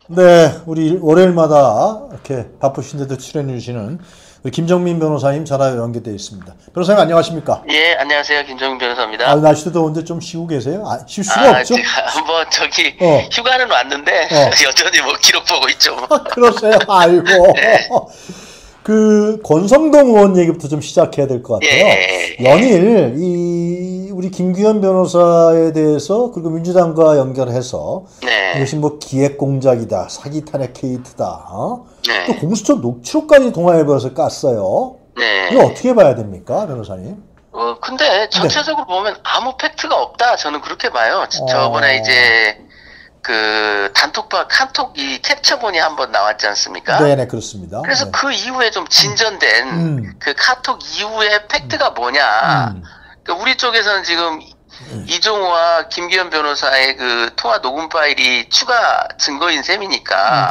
네, 우리 월요일마다 이렇게 바쁘신데도 출연해 주시는 우리 김정민 변호사님 전화 연결되어 있습니다. 변호사님 안녕하십니까? 예, 안녕하세요. 김정민 변호사입니다. 아, 날씨도 더운데 좀 쉬고 계세요? 아, 쉴 수가 없죠? 제가 뭐 휴가는 왔는데 여전히 뭐 기록 보고 있죠. 그러세요? 아이고. 네. 그 권성동 의원 얘기부터 좀 시작해야 될 것 같아요. 연일 우리 김규현 변호사에 대해서 그리고 민주당과 연결해서 이것이 뭐 기획 공작이다, 사기 탄핵 케이트다, 또 공수처 녹취록까지 동아일보에서 깠어요. 이거 어떻게 봐야 됩니까, 변호사님? 근데 전체적으로 보면 아무 팩트가 없다. 저는 그렇게 봐요. 저번에 이제 그 단톡방 카톡 이 캡처본이 한번 나왔지 않습니까? 네네, 그렇습니다. 그래서 그 이후에 좀 진전된 그 카톡 이후에 팩트가 뭐냐. 그러니까 우리 쪽에서는 지금 이종호와 김기현 변호사의 그 통화 녹음 파일이 추가 증거인 셈이니까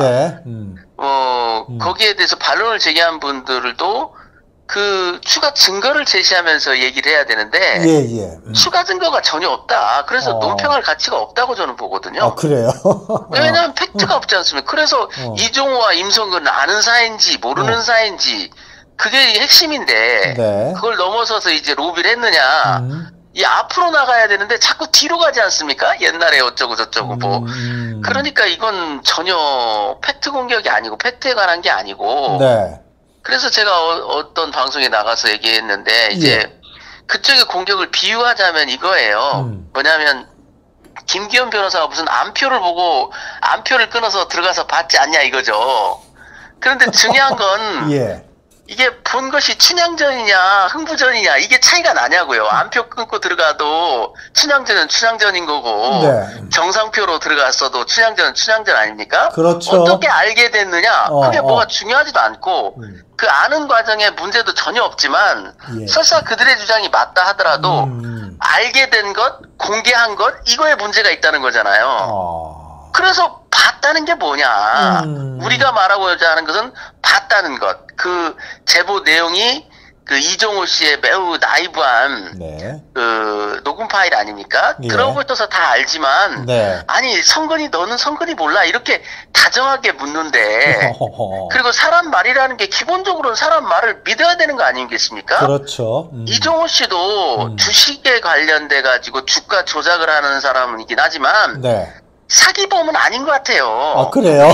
거기에 대해서 반론을 제기한 분들도 그 추가 증거를 제시하면서 얘기를 해야 되는데 추가 증거가 전혀 없다. 그래서 논평할 가치가 없다고 저는 보거든요. 아, 그래요? 왜냐하면 팩트가 없지 않습니까? 그래서 이종호와 임성근은 아는 사이인지 모르는 사이인지 그게 핵심인데 그걸 넘어서서 이제 로비를 했느냐. 이 앞으로 나가야 되는데 자꾸 뒤로 가지 않습니까? 옛날에 어쩌고 저쩌고 뭐. 그러니까 이건 전혀 팩트 공격이 아니고 팩트에 관한 게 아니고 그래서 제가 어떤 방송에 나가서 얘기했는데 이제 그쪽의 공격을 비유하자면 이거예요. 뭐냐면 김기현 변호사가 무슨 암표를 보고 암표를 끊어서 들어가서 받지 않냐 이거죠. 그런데 중요한 건 이게 본 것이 춘향전이냐 흥부전이냐 이게 차이가 나냐고요. 암표 끊고 들어가도 춘향전은 춘향전인 거고 정상표로 들어갔어도 춘향전은 춘향전 아닙니까? 그렇죠. 어떻게 알게 됐느냐 그게 뭐가 중요하지도 않고 그 아는 과정에 문제도 전혀 없지만 설사 그들의 주장이 맞다 하더라도 알게 된 것, 공개한 것 이거에 문제가 있다는 거잖아요. 그래서 봤다는 게 뭐냐. 우리가 말하고자 하는 것은 봤다는 것. 그 제보 내용이 그 이종호 씨의 매우 나이브한 그 녹음 파일 아닙니까? 그런 걸 떠서 다 알지만 아니 성근이 너는 성근이 몰라 이렇게 다정하게 묻는데 그리고 사람 말이라는 게 기본적으로는 사람 말을 믿어야 되는 거 아니겠습니까? 그렇죠. 이종호 씨도 주식에 관련돼 가지고 주가 조작을 하는 사람이긴 하지만 사기범은 아닌 것 같아요. 아, 그래요?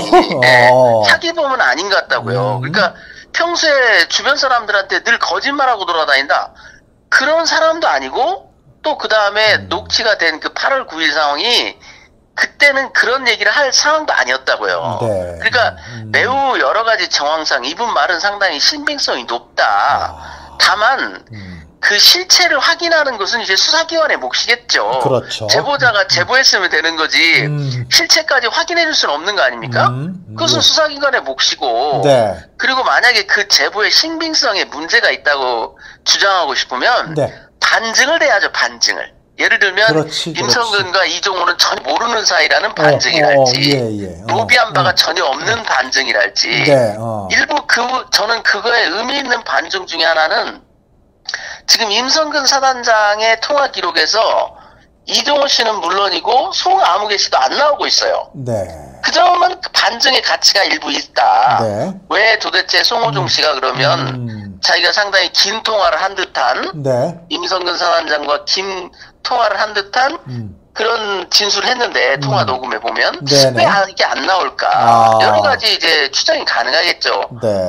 사기범은 아닌 것 같다고요. 그러니까 평소에 주변 사람들한테 늘 거짓말하고 돌아다닌다. 그런 사람도 아니고 또 그 다음에 녹취가 된 그 8월 9일 상황이 그때는 그런 얘기를 할 상황도 아니었다고요. 그러니까 매우 여러 가지 정황상 이분 말은 상당히 신빙성이 높다. 다만 그 실체를 확인하는 것은 이제 수사기관의 몫이겠죠. 그렇죠. 제보자가 제보했으면 되는 거지 실체까지 확인해 줄 수는 없는 거 아닙니까? 그것은 수사기관의 몫이고 그리고 만약에 그 제보의 신빙성에 문제가 있다고 주장하고 싶으면 반증을 대야죠. 반증을. 예를 들면 임성근과 이종호는 전혀 모르는 사이라는 반증이랄지 로비한 바가 전혀 없는 반증이랄지 일부 저는 그거에 의미 있는 반증 중에 하나는 지금 임성근 사단장의 통화 기록에서 이종호 씨는 물론이고 송아무개 씨도 안 나오고 있어요. 그 점은 반증의 가치가 일부 있다. 왜 도대체 송호종 씨가 그러면 자기가 상당히 긴 통화를 한 듯한 임성근 사단장과 긴 통화를 한 듯한 그런 진술을 했는데 통화 녹음에 보면 왜 이게 안 나올까? 여러 가지 이제 추정이 가능하겠죠.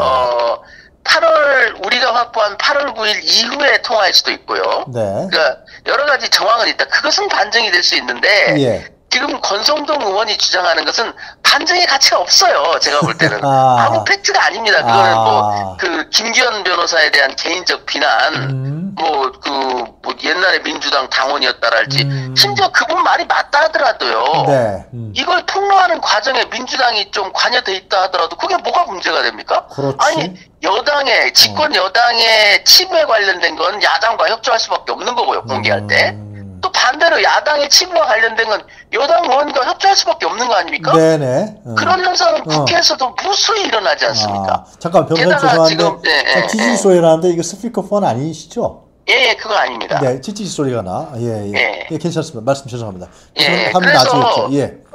8월 우리가 확보한 8월 9일 이후에 통화할 수도 있고요. 그러니까 여러 가지 정황은 있다. 그것은 반증이 될 수 있는데 지금 권성동 의원이 주장하는 것은 반증의 가치가 없어요. 제가 볼 때는 아무 팩트가 아닙니다. 그거는 뭐 그 김기현 변호사에 대한 개인적 비난, 뭐 옛날에 민주당 당원이었다랄지 심지어 그분 말이 맞다 하더라도요. 이걸 폭로하는 과정에 민주당이 좀 관여돼 있다 하더라도 그게 뭐가 문제가 됩니까? 아니 여당의 집권 여당의 치부에 관련된 건 야당과 협조할 수밖에 없는 거고요. 공개할 때. 또 반대로 야당의 치부와 관련된 건 여당 의원과 협조할 수밖에 없는 거 아닙니까? 그런 현상은 국회에서도 무수히 일어나지 않습니까? 잠깐 변호사님 죄송한데 찌찌 소리가 나는데 이거 스피커폰 아니시죠? 그거 아닙니다. 찌찌 소리가 나. 괜찮습니다. 말씀 죄송합니다. 그래서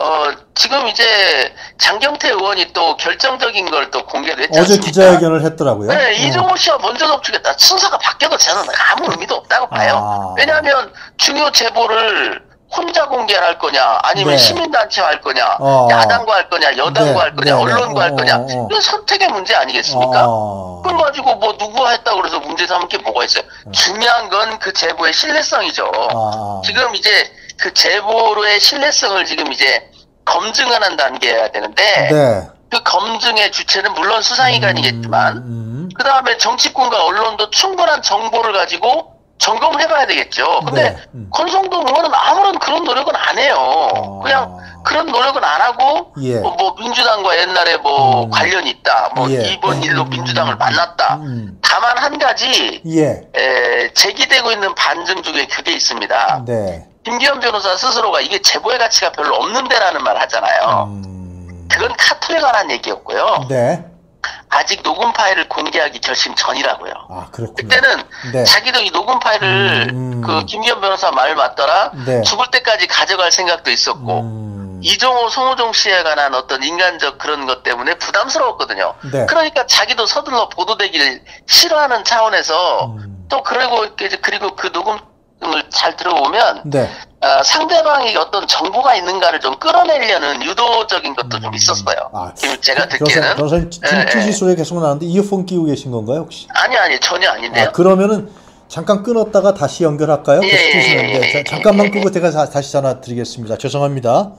지금 이제 장경태 의원이 또 결정적인 걸 또 공개를 했지 어제 않습니까? 기자회견을 했더라고요. 네, 이종호 씨와 먼저 접촉했다. 순서가 바뀌어도 저는 아무 의미도 없다고 봐요. 왜냐하면 중요 제보를 혼자 공개를 할 거냐, 아니면 시민단체와 할 거냐, 야당과 할 거냐, 여당과 할 거냐, 언론과 할 거냐, 이건 선택의 문제 아니겠습니까? 그걸 가지고 뭐 누구가 했다고 그래서 문제 삼을 게 뭐가 있어요? 중요한 건 그 제보의 신뢰성이죠. 지금 이제 그 제보의 신뢰성을 지금 이제 검증하는 단계여야 되는데, 그 검증의 주체는 물론 수사기관이겠지만, 그 다음에 정치권과 언론도 충분한 정보를 가지고 점검을 해봐야 되겠죠. 근데 권성동 의원은 아무런 그런 노력은 안 해요. 그냥 그런 노력은 안 하고 뭐 민주당과 옛날에 뭐 관련이 있다. 뭐 이번 일로 민주당을 만났다. 다만 한 가지 제기되고 있는 반증 중에 그게 있습니다. 김기현 변호사 스스로가 이게 제보의 가치가 별로 없는데라는 말 하잖아요. 그건 카톡에 관한 얘기였고요. 아직 녹음 파일을 공개하기 결심 전이라고요. 그렇군요. 그때는 자기도 이 녹음 파일을 그 김기현 변호사 말 맞더라 죽을 때까지 가져갈 생각도 있었고 이종호, 송호종 씨에 관한 어떤 인간적 그런 것 때문에 부담스러웠거든요. 그러니까 자기도 서둘러 보도되기를 싫어하는 차원에서 또 그리고 그 녹음을 잘 들어보면 상대방이 어떤 정보가 있는가를 좀 끌어내려는 유도적인 것도 좀 있었어요. 제가 듣기에는. 변호사님 찌질 소리 계속 나는데 이어폰 끼고 계신 건가요 혹시? 아니 전혀 아닌데요. 그러면은 잠깐 끊었다가 다시 연결할까요? 잠깐만 끄고 제가 다시 전화 드리겠습니다. 죄송합니다.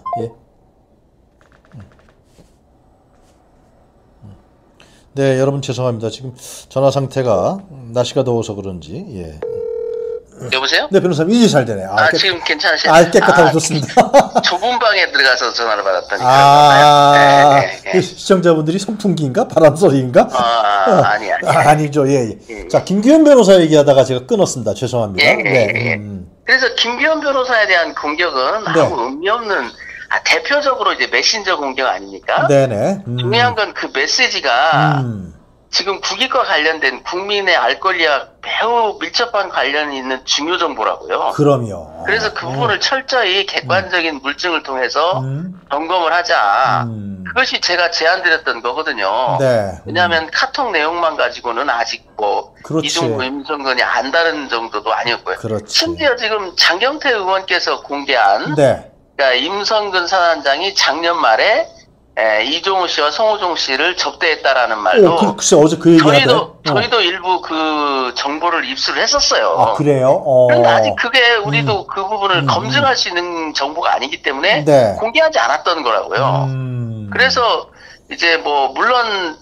네, 여러분 죄송합니다. 지금 전화 상태가 날씨가 더워서 그런지 여보세요? 네, 변호사님 이제 잘 되네요. 지금 괜찮으세요? 깨끗하고 좋습니다. 좁은 방에 들어가서 전화를 받았다니까. 시청자분들이 선풍기인가? 바람 소리인가? 아니죠. 자, 김기현 변호사 얘기하다가 제가 끊었습니다. 죄송합니다. 그래서 김기현 변호사에 대한 공격은 아무 의미 없는 대표적으로 이제 메신저 공격 아닙니까? 중요한 건 그 메시지가 지금 국익과 관련된 국민의 알 권리와 매우 밀접한 관련이 있는 중요 정보라고요. 그럼요. 그래서 그 부분을 철저히 객관적인 물증을 통해서 점검을 하자. 그것이 제가 제안드렸던 거거든요. 왜냐하면 카톡 내용만 가지고는 아직 뭐 이종구, 임성근이 안다는 정도도 아니었고요. 심지어 지금 장경태 의원께서 공개한 그러니까 임성근 사단장이 작년 말에 이종호 씨와 송호종 씨를 접대했다라는 말도 글쎄 어제 그 얘기하더라고요. 저희도 일부 그 정보를 입수를 했었어요. 그래요? 그런데 아직 그게 우리도 그 부분을 검증할 수 있는 정보가 아니기 때문에 공개하지 않았던 거라고요. 그래서 이제 뭐 물론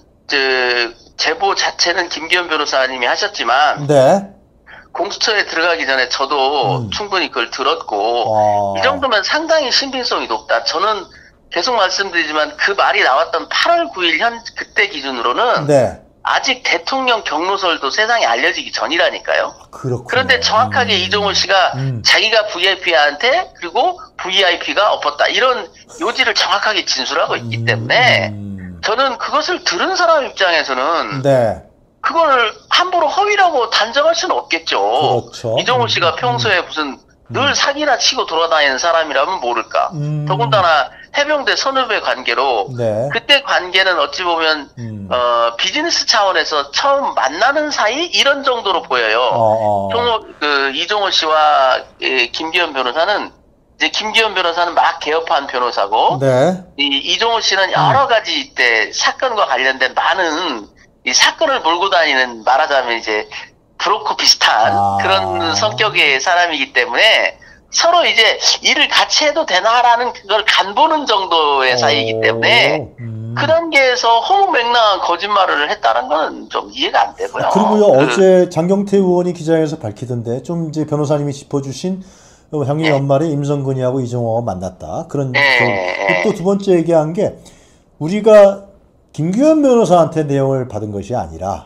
제보 자체는 김기현 변호사님이 하셨지만 공수처에 들어가기 전에 저도 충분히 그걸 들었고 이 정도면 상당히 신빙성이 높다. 저는 계속 말씀드리지만 그 말이 나왔던 8월 9일 그때 기준으로는 아직 대통령 경로설도 세상에 알려지기 전이라니까요. 그런데 정확하게 이종호 씨가 자기가 VIP한테 그리고 VIP가 엎었다 이런 요지를 정확하게 진술하고 있기 때문에 저는 그것을 들은 사람 입장에서는 그걸 함부로 허위라고 단정할 수는 없겠죠. 이종호 씨가 평소에 무슨 늘 사기나 치고 돌아다니는 사람이라면 모를까. 더군다나 해병대 선후배 관계로 그때 관계는 어찌 보면 비즈니스 차원에서 처음 만나는 사이 이런 정도로 보여요. 이종호 씨와 김기현 변호사는 김기현 변호사는 막 개업한 변호사고 이종호 씨는 여러 가지 이때 사건과 관련된 많은 이 사건을 몰고 다니는 말하자면 이제 브로커 비슷한 그런 성격의 사람이기 때문에 서로 이제 일을 같이 해도 되나라는 그걸 간보는 정도의 사이이기 때문에 그 단계에서 허무맹랑한 거짓말을 했다는 건 좀 이해가 안 되고요. 그리고요 어제 장경태 의원이 기자회견에서 밝히던데 좀 이제 변호사님이 짚어주신 작년 연말에 임성근이하고 이종호가 만났다 그런 또 두 번째 얘기한 게 우리가 김기현 변호사한테 내용을 받은 것이 아니라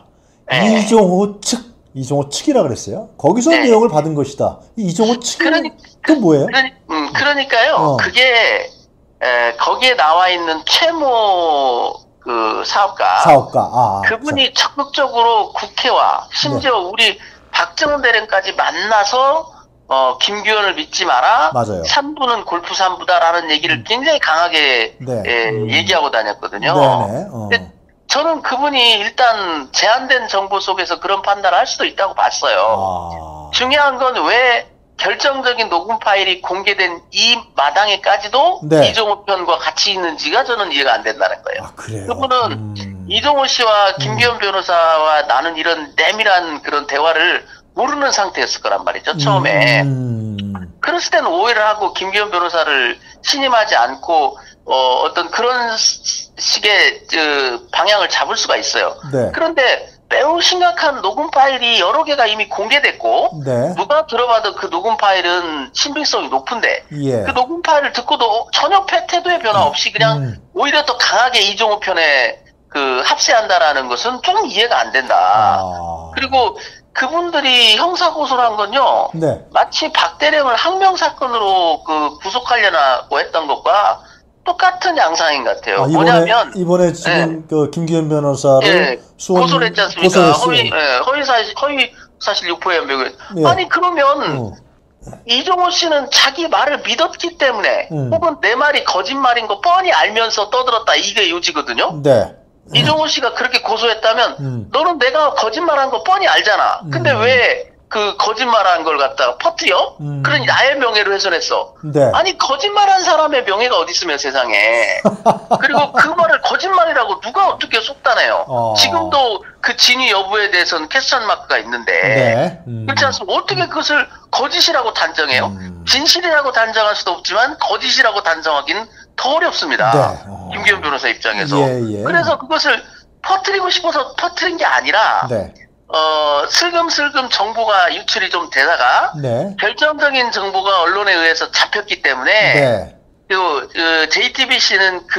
이종호 측이라 그랬어요. 거기서 내용을 받은 것이다. 이종호 측은 그 뭐예요? 그러니까요. 그게 거기에 나와 있는 최모 그 사업가. 그분이 적극적으로 국회와 심지어 우리 박정원 대령까지 만나서 김규현을 믿지 마라. 맞아요. 3부는 골프 3부다라는 얘기를 굉장히 강하게 얘기하고 다녔거든요. 근데 저는 그분이 일단 제한된 정보 속에서 그런 판단을 할 수도 있다고 봤어요. 중요한 건 왜 결정적인 녹음 파일이 공개된 이 마당에까지도 이종호 편과 같이 있는지가 저는 이해가 안 된다는 거예요. 그래요? 그분은 이종호 씨와 김규현 변호사와 나는 이런 내밀한 그런 대화를 모르는 상태였을 거란 말이죠, 처음에. 그랬을 때는 오해를 하고 김규현 변호사를 신임하지 않고 어떤 그런 식의 방향을 잡을 수가 있어요. 그런데 매우 심각한 녹음 파일이 여러 개가 이미 공개됐고 누가 들어봐도 그 녹음 파일은 신빙성이 높은데 그 녹음 파일을 듣고도 전혀 태도의 변화 없이 그냥 오히려 더 강하게 이종호 편에 합세한다라는 것은 좀 이해가 안 된다. 그리고 그분들이 형사고소를 한 건요. 마치 박대령을 항명사건으로 구속하려고 했던 것과 똑같은 양상인 것 같아요. 뭐냐면 이번에 지금 김규현 변호사를 고소를 했지 않습니까? 허위 사실 유포에 연명을. 아니 그러면 이종호 씨는 자기 말을 믿었기 때문에 혹은 내 말이 거짓말인 거 뻔히 알면서 떠들었다 이게 요지거든요. 이종호 씨가 그렇게 고소했다면 너는 내가 거짓말한 거 뻔히 알잖아. 근데 왜 그 거짓말한 걸 갖다가 퍼뜨려? 그러니 나의 명예를 훼손했어. 아니 거짓말한 사람의 명예가 어디 있으면 세상에. 그리고 그 말을 거짓말이라고 누가 어떻게 속단해요. 지금도 그 진위 여부에 대해서는 퀘스천 마크가 있는데 그렇지 않습니까? 어떻게 그것을 거짓이라고 단정해요? 진실이라고 단정할 수도 없지만 거짓이라고 단정하기는 더 어렵습니다. 김규현 변호사 입장에서. 그래서 그것을 퍼뜨리고 싶어서 퍼뜨린 게 아니라 슬금슬금 정보가 유출이 좀 되다가 결정적인 정보가 언론에 의해서 잡혔기 때문에 JTBC는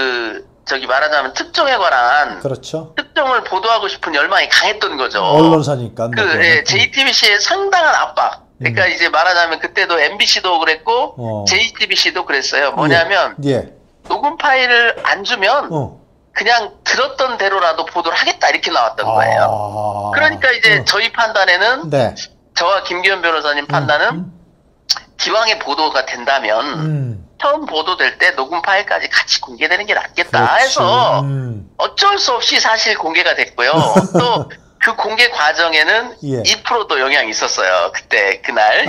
말하자면 특정에 관한 특정을 보도하고 싶은 열망이 강했던 거죠. 언론사니까. JTBC의 상당한 압박. 그러니까 이제 말하자면 그때도 MBC도 그랬고 JTBC도 그랬어요. 뭐냐면 녹음 파일을 안 주면 그냥 들었던 대로라도 보도를 하겠다 이렇게 나왔던 거예요. 그러니까 이제 저희 판단에는 저와 김규현 변호사님 판단은 기왕에 보도가 된다면 처음 보도될 때 녹음 파일까지 같이 공개되는 게 낫겠다 해서 어쩔 수 없이 사실 공개가 됐고요. 또 그 공개 과정에는 2%도 영향이 있었어요. 그날.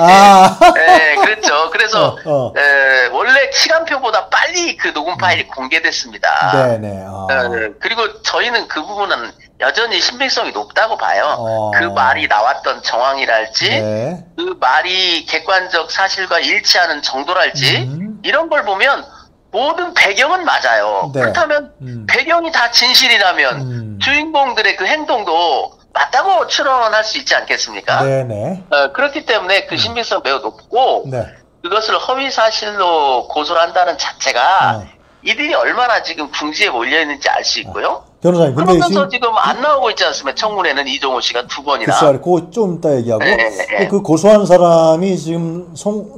그렇죠. 그래서 원래 시간표보다 빨리 그 녹음 파일이 공개됐습니다. 그리고 저희는 그 부분은 여전히 신빙성이 높다고 봐요. 그 말이 나왔던 정황이랄지 그 말이 객관적 사실과 일치하는 정도랄지 이런 걸 보면 모든 배경은 맞아요. 그렇다면 배경이 다 진실이라면 주인공들의 그 행동도 맞다고 추론할 수 있지 않겠습니까? 그렇기 때문에 그 신빙성 매우 높고 그것을 허위 사실로 고소를 한다는 자체가 이들이 얼마나 지금 궁지에 몰려있는지 알 수 있고요. 변호사님, 근데 그러면서 지금 안 나오고 있지 않습니까? 청문회는 이종호 씨가 2번이나. 글쎄요, 그거 좀 이따 얘기하고. 그 고소한 사람이 지금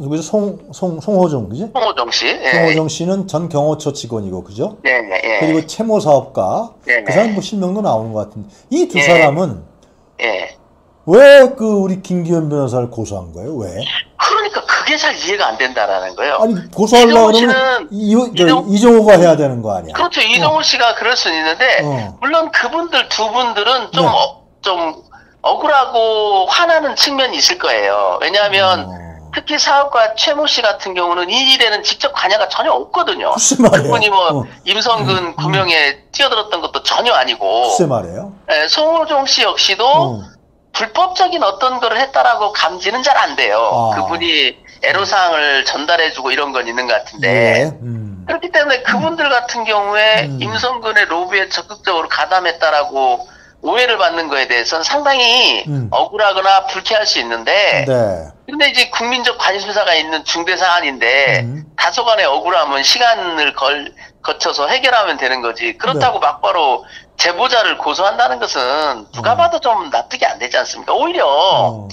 송호정, 그지? 송호정 씨. 송호정 씨는 전 경호처 직원이고, 그죠? 그리고 채모 사업가. 그 사람 실명도 나오는 것 같은데. 이 두 사람은 왜 우리 김규현 변호사를 고소한 거예요? 왜? 그러니까 그게 잘 이해가 안 된다라는 거예요. 아니 고소하려고 그러면 이종호가 해야 되는 거 아니야? 그렇죠. 이종호 씨가 그럴 수는 있는데 물론 그분들 두 분들은 좀 억울하고 화나는 측면이 있을 거예요. 왜냐하면 특히 사업가 최모 씨 같은 경우는 이 일에는 직접 관여가 전혀 없거든요. 그분이 임성근 구명에 뛰어들었던 것도 전혀 아니고. 글쎄 말이에요. 송호정 씨 역시도 불법적인 어떤 거를 했다라고 감지는 잘 안 돼요. 그분이 애로사항을 전달해주고 이런 건 있는 것 같은데. 그렇기 때문에 그분들 같은 경우에 임성근의 로비에 적극적으로 가담했다라고 오해를 받는 거에 대해서는 상당히 억울하거나 불쾌할 수 있는데 근데 이제 국민적 관심사가 있는 중대 사안인데 다소간의 억울함은 시간을 거쳐서 해결하면 되는 거지. 그렇다고 막바로 제보자를 고소한다는 것은 누가 봐도 좀 납득이 안 되지 않습니까? 오히려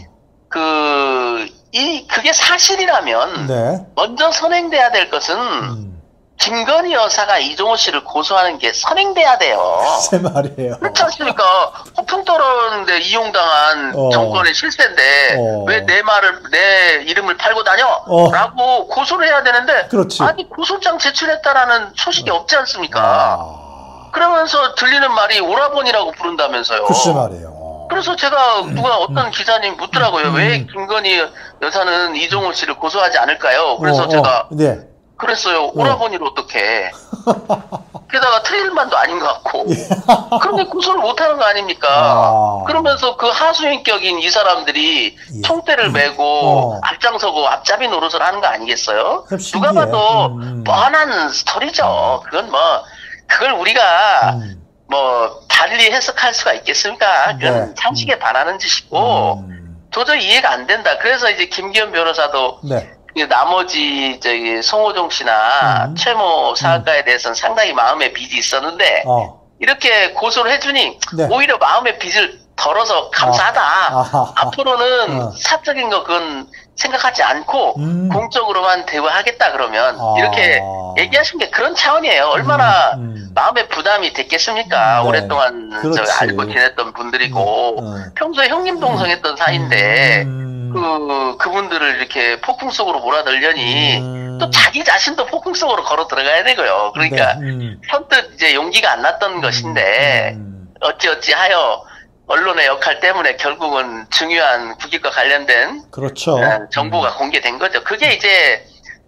그게 사실이라면 먼저 선행돼야 될 것은 김건희 여사가 이종호 씨를 고소하는 게 선행돼야 돼요. 제 말이에요. 그렇지 않습니까? 허풍 떨었는데 이용당한 정권의 실세인데 왜 내 이름을 팔고 다녀? 라고 고소를 해야 되는데 그렇지. 아니 고소장 제출했다라는 소식이 없지 않습니까? 그러면서 들리는 말이 오라버니라고 부른다면서요. 글쎄 말이에요. 그래서 제가 누가 어떤 기자님 묻더라고요. 왜 김건희 여사는 이종호 씨를 고소하지 않을까요? 그래서 제가 네. 그랬어요. 오라버니를 어떻게? 게다가 트레일만도 아닌 것 같고. 그런데 고소를 못하는 거 아닙니까? 그러면서 그 하수인격인 이 사람들이 총대를 메고 앞장서고 앞잡이 노릇을 하는 거 아니겠어요? 누가 봐도 뻔한 스토리죠. 그걸 우리가 달리 해석할 수가 있겠습니까? 그건 상식에 반하는 짓이고 도저히 이해가 안 된다. 그래서 이제 김기현 변호사도 나머지 송호정 씨나 최모 사학가에 대해서는 상당히 마음의 빚이 있었는데 이렇게 고소를 해주니 오히려 마음의 빚을 덜어서 감사하다. 앞으로는 사적인 거 그건 생각하지 않고 공적으로만 대화하겠다 그러면 이렇게 얘기하신 게 그런 차원이에요. 얼마나 마음의 부담이 됐겠습니까? 오랫동안 알고 지냈던 분들이고 평소에 형님 동생했던 사이인데 그분들을 이렇게 폭풍 속으로 몰아들려니 또 자기 자신도 폭풍 속으로 걸어 들어가야 되고요. 그러니까 선뜻 이제 용기가 안 났던 것인데 어찌어찌 하여 언론의 역할 때문에 결국은 중요한 국익과 관련된 그렇죠. 정보가 공개된 거죠. 그게 이제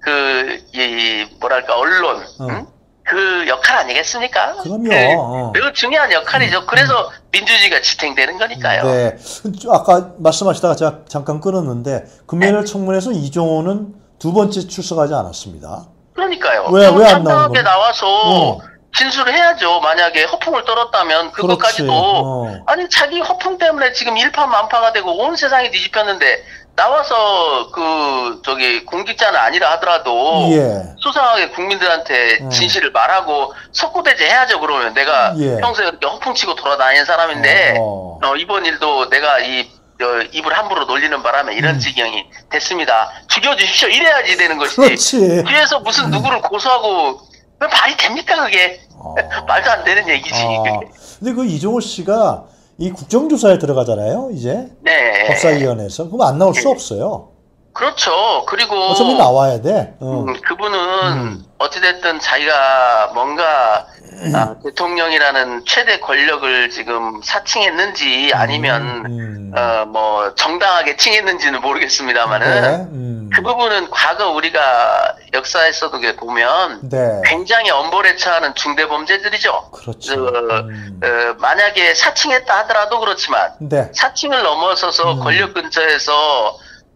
언론 그 역할 아니겠습니까? 그럼요. 매우 중요한 역할이죠. 그래서 민주주의가 지탱되는 거니까요. 네. 아까 말씀하시다가 제가 잠깐 끊었는데 금요일 청문회에서 이종호는 두 번째 출석하지 않았습니다. 그러니까요. 왜 안 나오는 거예요? 나와서 진술을 해야죠. 만약에 허풍을 떨었다면 그것까지도 아니 자기 허풍 때문에 지금 일파만파가 되고 온 세상이 뒤집혔는데 나와서 공직자는 아니라 하더라도 수상하게 국민들한테 진실을 말하고 석고대죄 해야죠. 그러면 내가 평소에 그렇게 허풍치고 돌아다니는 사람인데 이번 일도 내가 입을 함부로 놀리는 바람에 이런 지경이 됐습니다. 죽여주십시오. 이래야지 되는 것이지. 그렇지. 뒤에서 무슨 누구를 고소하고 왜 말이 됩니까 그게? 말도 안 되는 얘기지. 근데 그 이종호 씨가 이 국정조사에 들어가잖아요, 이제. 네. 법사위원회에서. 그럼 안 나올 수 없어요. 그렇죠. 그리고 어차피 나와야 돼. 그분은 어찌됐든 자기가 뭔가 대통령이라는 최대 권력을 지금 사칭했는지 아니면 정당하게 칭했는지는 모르겠습니다만은 그 부분은 과거 우리가 역사에서도 보면 굉장히 엄벌에 처하는 중대범죄들이죠. 그렇죠. 만약에 사칭했다 하더라도 그렇지만 사칭을 넘어서서 권력 근처에서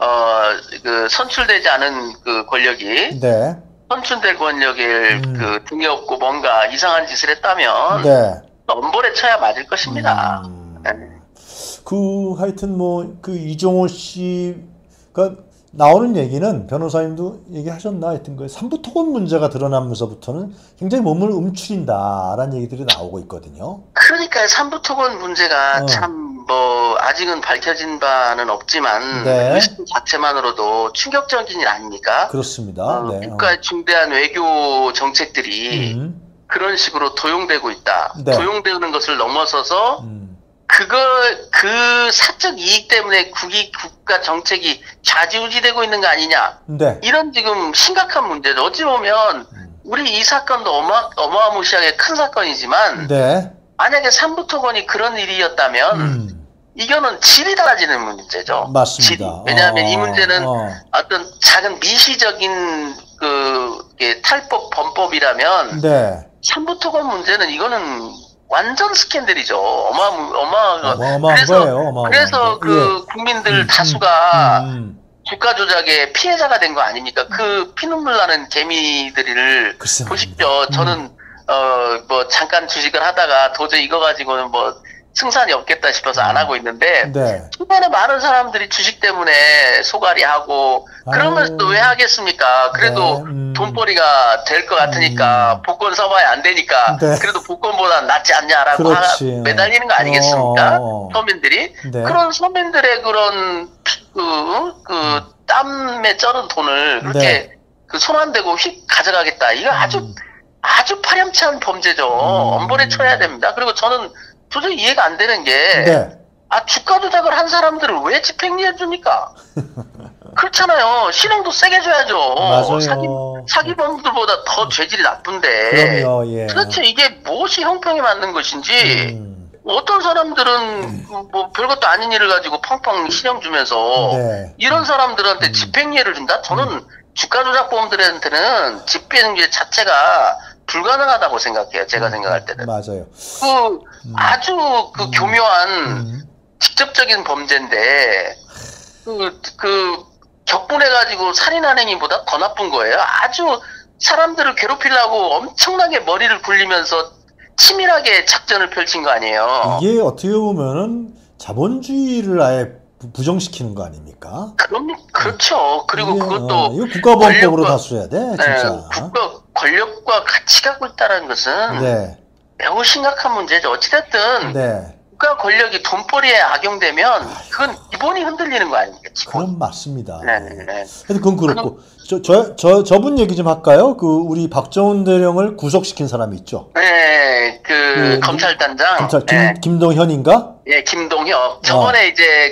선출되지 않은 그 권력이 선출될 권력을 등에 업고 뭔가 이상한 짓을 했다면 엄벌에 쳐야 맞을 것입니다. 하여튼 그 이종호 씨가 나오는 얘기는 변호사님도 얘기하셨나 하여튼 삼부토건 문제가 드러나면서부터는 굉장히 몸을 움츠린다라는 얘기들이 나오고 있거든요. 그러니까 삼부토건 문제가 참 아직은 밝혀진 바는 없지만 의식 자체만으로도 충격적인 일 아닙니까? 그렇습니다. 국가의 중대한 외교 정책들이 그런 식으로 도용되고 있다. 도용되는 것을 넘어서서 그 사적 이익 때문에 국가 정책이 좌지우지되고 있는 거 아니냐. 이런 지금 심각한 문제죠. 어찌 보면 우리 이 사건도 어마무시하게 큰 사건이지만 만약에 삼부토건이 그런 일이었다면 이거는 질이 달라지는 문제죠. 맞습니다. 왜냐하면 이 문제는 어떤 작은 미시적인 탈법 범법이라면 삼부토건 문제는 이거는 완전 스캔들이죠. 어마어마한 거예요. 그래서 국민들 다수가 주가 조작의 피해자가 된 거 아닙니까? 그 피눈물 나는 개미들을 보십시오. 저는 잠깐 주식을 하다가 도저히 이거 가지고는 승산이 없겠다 싶어서 안 하고 있는데 초반에 많은 사람들이 주식 때문에 소갈이 하고 그러면서도 왜 하겠습니까? 그래도 돈벌이가 될 것 같으니까 복권 써봐야 안 되니까 그래도 복권보다 낫지 않냐라고 매달리는 거 아니겠습니까? 서민들이 그런 서민들의 그런 땀에 쩔은 돈을 그렇게 손 안 대고 휙 가져가겠다. 이거 아주 아주 파렴치한 범죄죠. 엄벌에 처해야 됩니다. 그리고 저는 도저히 이해가 안 되는 게, 네. 주가 조작을 한 사람들을 왜 집행유예 줍니까? 그렇잖아요. 신형도 세게 줘야죠. 맞아요. 사기범들보다 더 죄질이 나쁜데. 그럼요, 예. 도대체 이게 무엇이 형평에 맞는 것인지, 어떤 사람들은 뭐 별것도 아닌 일을 가지고 펑펑 신형 주면서, 네. 이런 사람들한테 집행유예를 준다? 저는 주가 조작범들한테는 집행유예 자체가 불가능하다고 생각해요. 제가 생각할 때는. 맞아요. 아주 교묘한 직접적인 범죄인데 격분해가지고 살인한 행위보다 더 나쁜 거예요. 아주 사람들을 괴롭히려고 엄청나게 머리를 굴리면서 치밀하게 작전을 펼친 거 아니에요. 이게 어떻게 보면은 자본주의를 아예 부정시키는 거 아닙니까? 그렇죠. 그리고 그것도 이거 국가보안법으로 다뤄야 돼, 진짜. 권력과 같이 가고 있다는 것은 네. 매우 심각한 문제죠. 어찌됐든 네. 국가 권력이 돈벌이에 악용되면 그건 기본이 흔들리는 거 아닙니까? 그건 맞습니다. 네. 근데 그건 그렇고 저분 얘기 좀 할까요? 그 우리 박정훈 대령을 구속시킨 사람이 있죠. 네, 검찰단장. 김동현인가? 예, 김동혁. 저번에 이제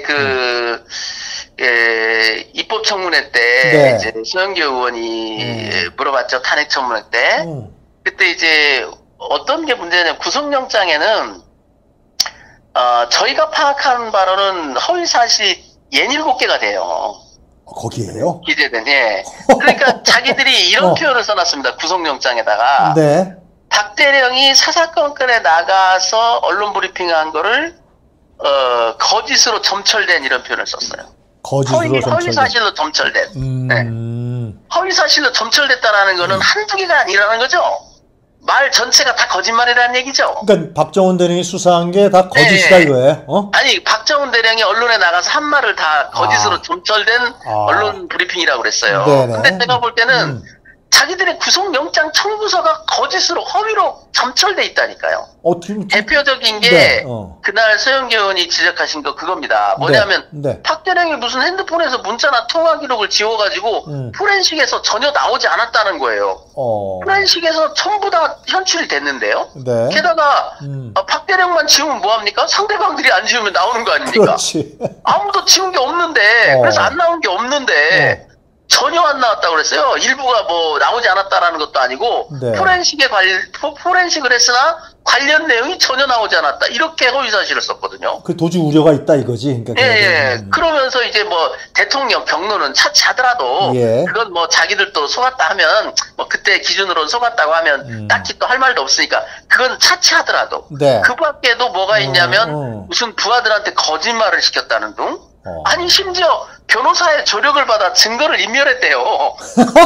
입법청문회 때 네. 이제 소영교 의원이 물어봤죠. 탄핵청문회 때. 그때 이제 어떤 게 문제냐면 구속영장에는 저희가 파악한 바로는 허위사실이 67개가 돼요. 거기에요? 기재된, 예. 그러니까 자기들이 이런 표현을 써놨습니다. 구속영장에다가. 네. 박 대령이 사사건건에 나가서 언론 브리핑한 거를, 거짓으로 점철된 이런 표현을 썼어요. 허위사실로 점철된. 네. 허위사실로 점철됐다라는 거는 한두 개가 아니라는 거죠. 말 전체가 다 거짓말이라는 얘기죠. 그러니까 박정훈 대령이 수사한 게 다 거짓이다 이거예요? 아니, 박정훈 대령이 언론에 나가서 한 말을 다 거짓으로 점철된 언론 브리핑이라고 그랬어요. 근데 제가 볼 때는 자기들의 구속영장 청구서가 거짓으로 허위로 점철돼 있다니까요. 대표적인 게 그날 소영교 의원이 지적하신 거 그겁니다. 뭐냐면 박 대령이 무슨 핸드폰에서 문자나 통화 기록을 지워가지고 포렌식에서 전혀 나오지 않았다는 거예요. 포렌식에서 전부 다 현출이 됐는데요. 게다가 박 대령만 지우면 뭐합니까? 상대방들이 안 지우면 나오는 거 아닙니까? 그렇지. 아무도 지운 게 없는데 그래서 안 나온 게 없는데 전혀 안 나왔다고 그랬어요. 일부가 뭐 나오지 않았다라는 것도 아니고 포렌식을 했으나 관련 내용이 전혀 나오지 않았다. 이렇게 허위사실을 썼거든요. 그 도주 우려가 있다 이거지. 그러니까 그러면서 이제 뭐 대통령 경로는 차치하더라도 그건 뭐 자기들도 속았다 하면 뭐 그때 기준으로는 속았다고 하면 딱히 또 할 말도 없으니까 그건 차치하더라도 그 밖에도 뭐가 있냐면 무슨 부하들한테 거짓말을 시켰다는 등 아니 심지어 변호사의 조력을 받아 증거를 인멸했대요.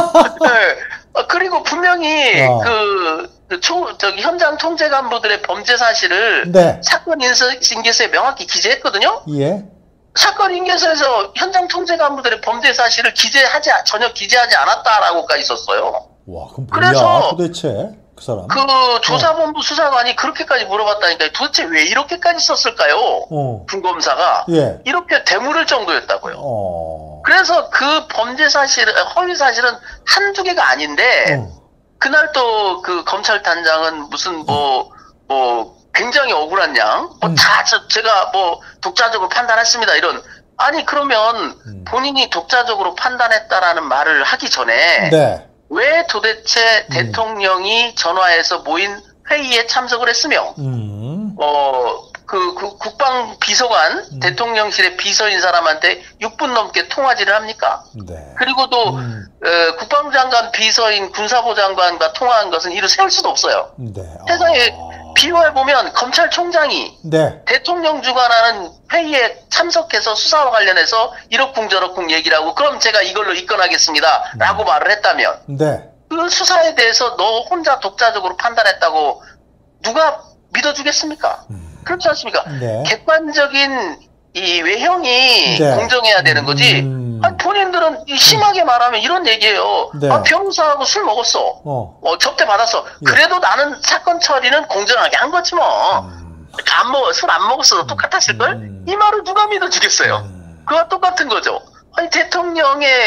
그리고 분명히 현장 통제 간부들의 범죄 사실을 사건 인계서에 명확히 기재했거든요. 사건 인계서에서 현장 통제 간부들의 범죄 사실을 전혀 기재하지 않았다라고까지 썼어요. 와, 그럼 뭐야 도대체 그 사람? 그 조사본부 수사관이 그렇게까지 물어봤다니까 도대체 왜 이렇게까지 썼을까요? 군검사가 이렇게 되물을 정도였다고요. 그래서 그 범죄 사실, 허위 사실은 한두 개가 아닌데 그날 또 그 검찰단장은 무슨 굉장히 억울한 양, 제가 독자적으로 판단했습니다 이런. 아니 그러면 본인이 독자적으로 판단했다라는 말을 하기 전에 왜 도대체 대통령이 전화해서 모인 회의에 참석을 했으며, 국방비서관, 대통령실의 비서인 사람한테 6분 넘게 통화질을 합니까? 그리고 또, 국방장관 비서인 군사부 장관과 통화한 것은 이를 세울 수도 없어요. 세상에 비유해보면 검찰총장이 대통령 주관하는 회의에 참석해서 수사와 관련해서 이러쿵저러쿵 얘기를 하고 그럼 제가 이걸로 입건하겠습니다 라고 말을 했다면 그 수사에 대해서 너 혼자 독자적으로 판단했다고 누가 믿어주겠습니까? 그렇지 않습니까? 객관적인 이 외형이 공정해야 되는 거지. 아니, 본인들은 심하게 말하면 이런 얘기예요. 변호사하고 술 먹었어. 접대 받았어. 그래도 나는 사건 처리는 공정하게 한 거지 뭐. 술 안 먹었어도 똑같았을걸? 이 말을 누가 믿어주겠어요? 그와 똑같은 거죠. 아니, 대통령의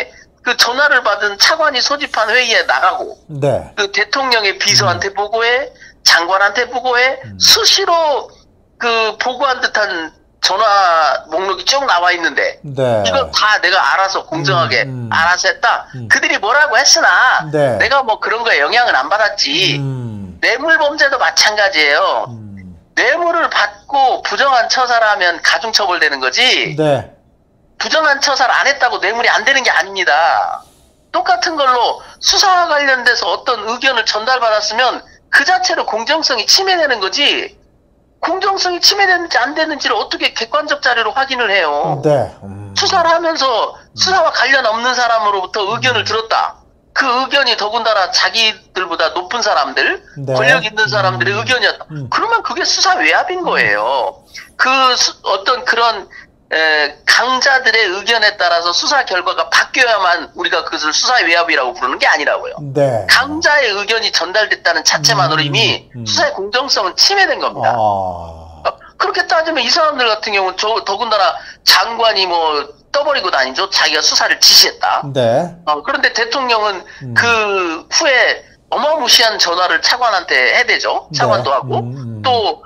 그 전화를 받은 차관이 소집한 회의에 나가고, 네. 그 대통령의 비서한테 보고해, 장관한테 보고해, 수시로 그 보고한 듯한 전화 목록이 쭉 나와 있는데, 네. 이건 다 내가 알아서 공정하게 알아서 했다. 그들이 뭐라고 했으나, 네. 내가 뭐 그런 거에 영향은 안 받았지. 뇌물 범죄도 마찬가지예요. 뇌물을 받고 부정한 처사라면 가중처벌되는 거지. 네. 부정한 처사를 안 했다고 뇌물이 안 되는 게 아닙니다. 똑같은 걸로 수사와 관련돼서 어떤 의견을 전달받았으면 그 자체로 공정성이 침해되는 거지. 공정성이 침해되는지 안 되는지를 어떻게 객관적 자료로 확인을 해요. 네. 수사를 하면서 수사와 관련 없는 사람으로부터 의견을 들었다. 그 의견이 더군다나 자기들보다 높은 사람들, 네. 권력 있는 사람들의 의견이었다. 그러면 그게 수사 외압인 거예요. 어떤 그런 강자들의 의견에 따라서 수사 결과가 바뀌어야만 우리가 그것을 수사 외압이라고 부르는 게 아니라고요. 네. 강자의 의견이 전달됐다는 자체만으로 이미 수사의 공정성은 침해된 겁니다. 그렇게 따지면 이 사람들 같은 경우는 더군다나 장관이 뭐 떠버리고 다니죠. 자기가 수사를 지시했다. 네. 그런데 대통령은 그 후에 어마무시한 전화를 차관한테 해대죠. 차관도 네. 하고 또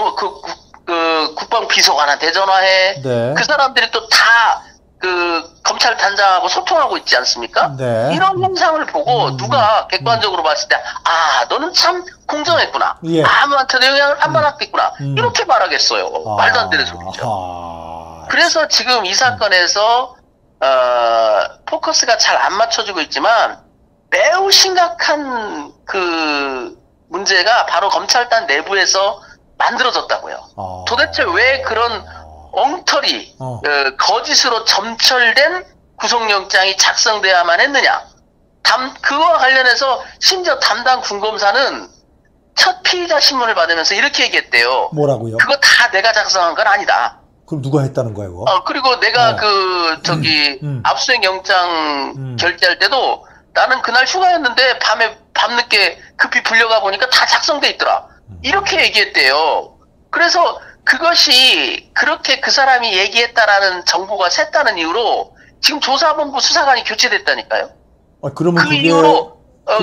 국방비서관한테 전화해. 네. 그 사람들이 또 다 검찰 단장하고 소통하고 있지 않습니까? 네. 이런 현상을 보고 누가 객관적으로 봤을 때, 너는 참 공정했구나. 예. 아무한테도 영향을 안 받았겠구나. 이렇게 말하겠어요. 말도 안 되는 소리죠. 그래서 지금 이 사건에서 포커스가 잘 안 맞춰지고 있지만 매우 심각한 그 문제가 바로 검찰단 내부에서 만들어졌다고요. 도대체 왜 그런 엉터리, 거짓으로 점철된 구속영장이 작성돼야만 했느냐. 그와 관련해서 심지어 담당 군검사는 첫 피의자 신문을 받으면서 이렇게 얘기했대요. 뭐라고요? 그거 다 내가 작성한 건 아니다. 그럼 누가 했다는 거예요, 그거? 그리고 내가 압수수색 영장 결제할 때도 나는 그날 휴가였는데 밤늦게 급히 불려가 보니까 다 작성돼 있더라. 이렇게 얘기했대요. 그래서 그것이 그렇게 그 사람이 얘기했다라는 정보가 샜다는 이유로 지금 조사본부 수사관이 교체됐다니까요. 그러면 그 이후로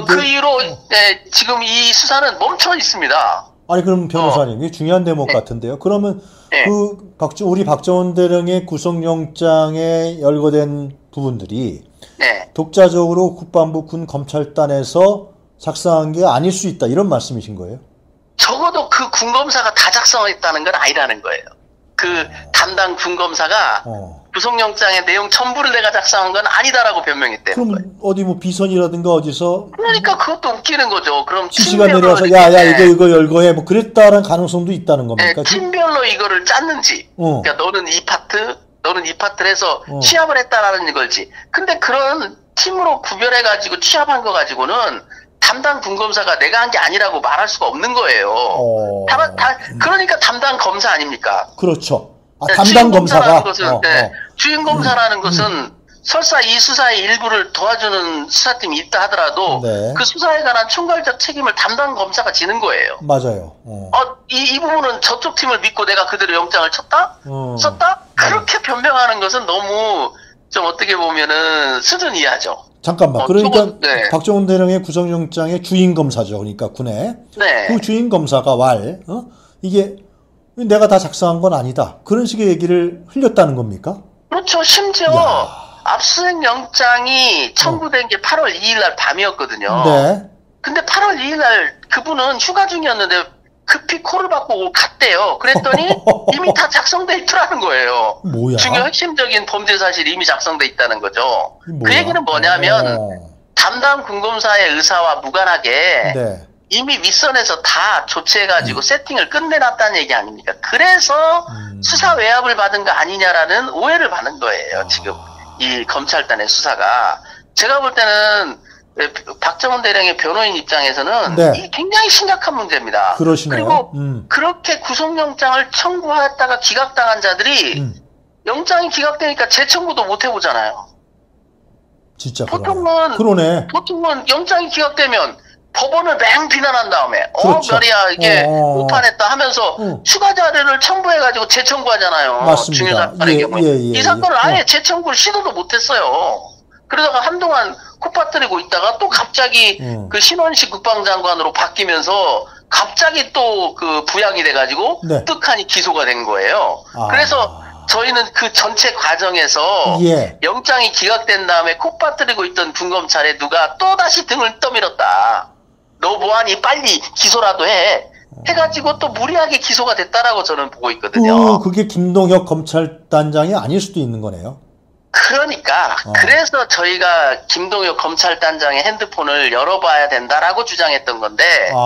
지금 이 수사는 멈춰 있습니다. 아니 그럼 변호사님, 이게 중요한 대목 같은데요. 그러면 우리 박정원 대령의 구속영장에 열거된 부분들이 독자적으로 국방부 군 검찰단에서 작성한 게 아닐 수 있다, 이런 말씀이신 거예요? 적어도 그 군검사가 다 작성했다는 건 아니라는 거예요. 그 담당 군검사가 구속영장의 내용 전부를 내가 작성한 건 아니다라고 변명했대요. 그럼 어디 뭐 비선이라든가 어디서? 그러니까 그것도 웃기는 거죠. 그럼 지시가 내려와서 이거 열거해, 뭐 그랬다는 가능성도 있다는 겁니까? 팀별로 이거를 짰는지. 그러니까 너는 이 파트를 해서 취합을 했다라는 걸지. 근데 그런 팀으로 구별해가지고 취합한 거 가지고는 담당 군검사가 내가 한 게 아니라고 말할 수가 없는 거예요. 그러니까 담당 검사 아닙니까? 그렇죠. 담당 검사가 주임 검사라는 것은 설사 이 수사의 일부를 도와주는 수사팀이 있다 하더라도 그 수사에 관한 총괄적 책임을 담당 검사가 지는 거예요. 맞아요. 이 부분은 저쪽 팀을 믿고 내가 그대로 영장을 썼다? 그렇게 변명하는 것은 너무 좀 어떻게 보면은 수준 이하죠. 잠깐만. 그러니까 박정원 대령의 구속영장의 주임 검사죠. 그러니까 군에. 그 주임 검사가 이게 내가 다 작성한 건 아니다, 그런 식의 얘기를 흘렸다는 겁니까? 그렇죠. 심지어 압수수색 영장이 청구된 게 8월 2일 날 밤이었거든요. 근데 8월 2일 날 그분은 휴가 중이었는데 급히 콜을 받고 갔대요. 그랬더니 이미 다 작성돼 있더라는 거예요. 뭐야? 중요 핵심적인 범죄 사실이 이미 작성돼 있다는 거죠. 그 얘기는 뭐냐면 담당 군검사의 의사와 무관하게 이미 윗선에서 다 조치해가지고 세팅을 끝내놨다는 얘기 아닙니까? 그래서 수사 외압을 받은 거 아니냐라는 오해를 받는 거예요. 지금 이 검찰단의 수사가. 제가 볼 때는 박정원 대령의 변호인 입장에서는 이게 굉장히 심각한 문제입니다. 그러시네요. 그리고 그렇게 구속영장을 청구했다가 기각당한 자들이 영장이 기각되니까 재청구도 못 해보잖아요. 진짜 보통은 영장이 기각되면 법원을 맹 비난한 다음에 말이야 이게 오판했다 하면서 추가 자료를 첨부해가지고 재청구하잖아요. 맞습니다. 중요 사건의 경우에 이 사건을 아예 재청구를 시도도 못했어요. 그러다가 한동안 코빠뜨리고 있다가 또 갑자기 그 신원식 국방장관으로 바뀌면서 갑자기 또 그 부양이 돼가지고 네. 뜻하니 기소가 된 거예요. 그래서 저희는 그 전체 과정에서 예. 영장이 기각된 다음에 코빠뜨리고 있던 군검찰에 누가 또다시 등을 떠밀었다. 너 뭐하니 빨리 기소라도 해가지고 또 무리하게 기소가 됐다라고 저는 보고 있거든요. 그게 김동혁 검찰단장이 아닐 수도 있는 거네요. 그러니까 그래서 저희가 김동혁 검찰단장의 핸드폰을 열어봐야 된다라고 주장했던 건데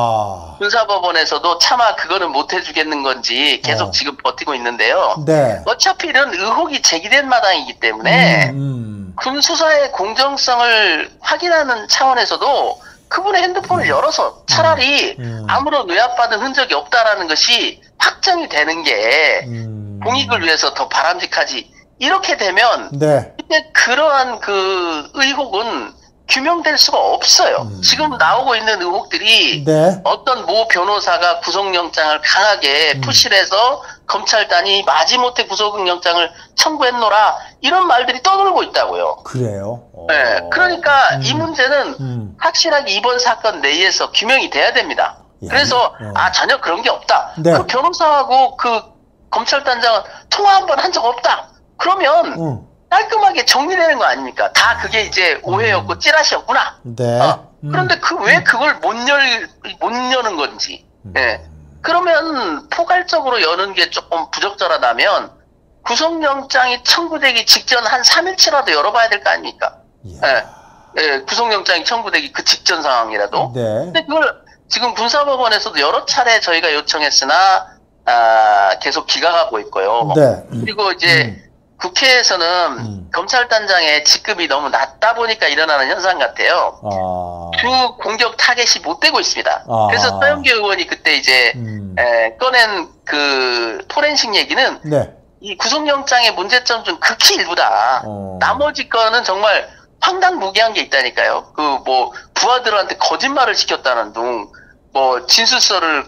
군사법원에서도 차마 그거는 못 해주겠는 건지 계속 지금 버티고 있는데요. 네. 어차피 이런 의혹이 제기된 마당이기 때문에 군 수사의 공정성을 확인하는 차원에서도 그분의 핸드폰을 열어서 차라리 아무런 외압받은 흔적이 없다라는 것이 확정이 되는 게 공익을 위해서 더 바람직하지. 이렇게 되면 네. 이제 그러한 그 의혹은 규명될 수가 없어요. 지금 나오고 있는 의혹들이 네. 어떤 모 변호사가 구속영장을 강하게 푸시를 해서 검찰단이 마지못해 구속영장을 청구했노라 이런 말들이 떠돌고 있다고요. 그래요? 네, 그러니까 이 문제는 확실하게 이번 사건 내에서 규명이 돼야 됩니다. 그래서 전혀 그런 게 없다. 네. 그 변호사하고 그 검찰단장은 통화 한 번 한 적 없다. 그러면 깔끔하게 정리되는 거 아닙니까? 다 그게 이제 오해였고 찌라시였구나. 네. 그런데 왜 그걸 못 여는 건지. 예. 그러면 포괄적으로 여는 게 조금 부적절하다면 구속영장이 청구되기 직전 한 3일치라도 열어봐야 될 거 아닙니까? 예. 예. 구속영장이 청구되기 그 직전 상황이라도. 네. 근데 그걸 지금 군사법원에서도 여러 차례 저희가 요청했으나 계속 기각하고 있고요. 네. 그리고 이제 국회에서는 검찰단장의 직급이 너무 낮다 보니까 일어나는 현상 같아요. 주 공격 타겟이 못 되고 있습니다. 그래서 서영교 의원이 그때 이제 꺼낸 그 포렌식 얘기는 네. 이 구속영장의 문제점 중 극히 일부다. 나머지 거는 정말 황당무계한 게 있다니까요. 그 뭐 부하들한테 거짓말을 시켰다는 둥, 뭐 진술서를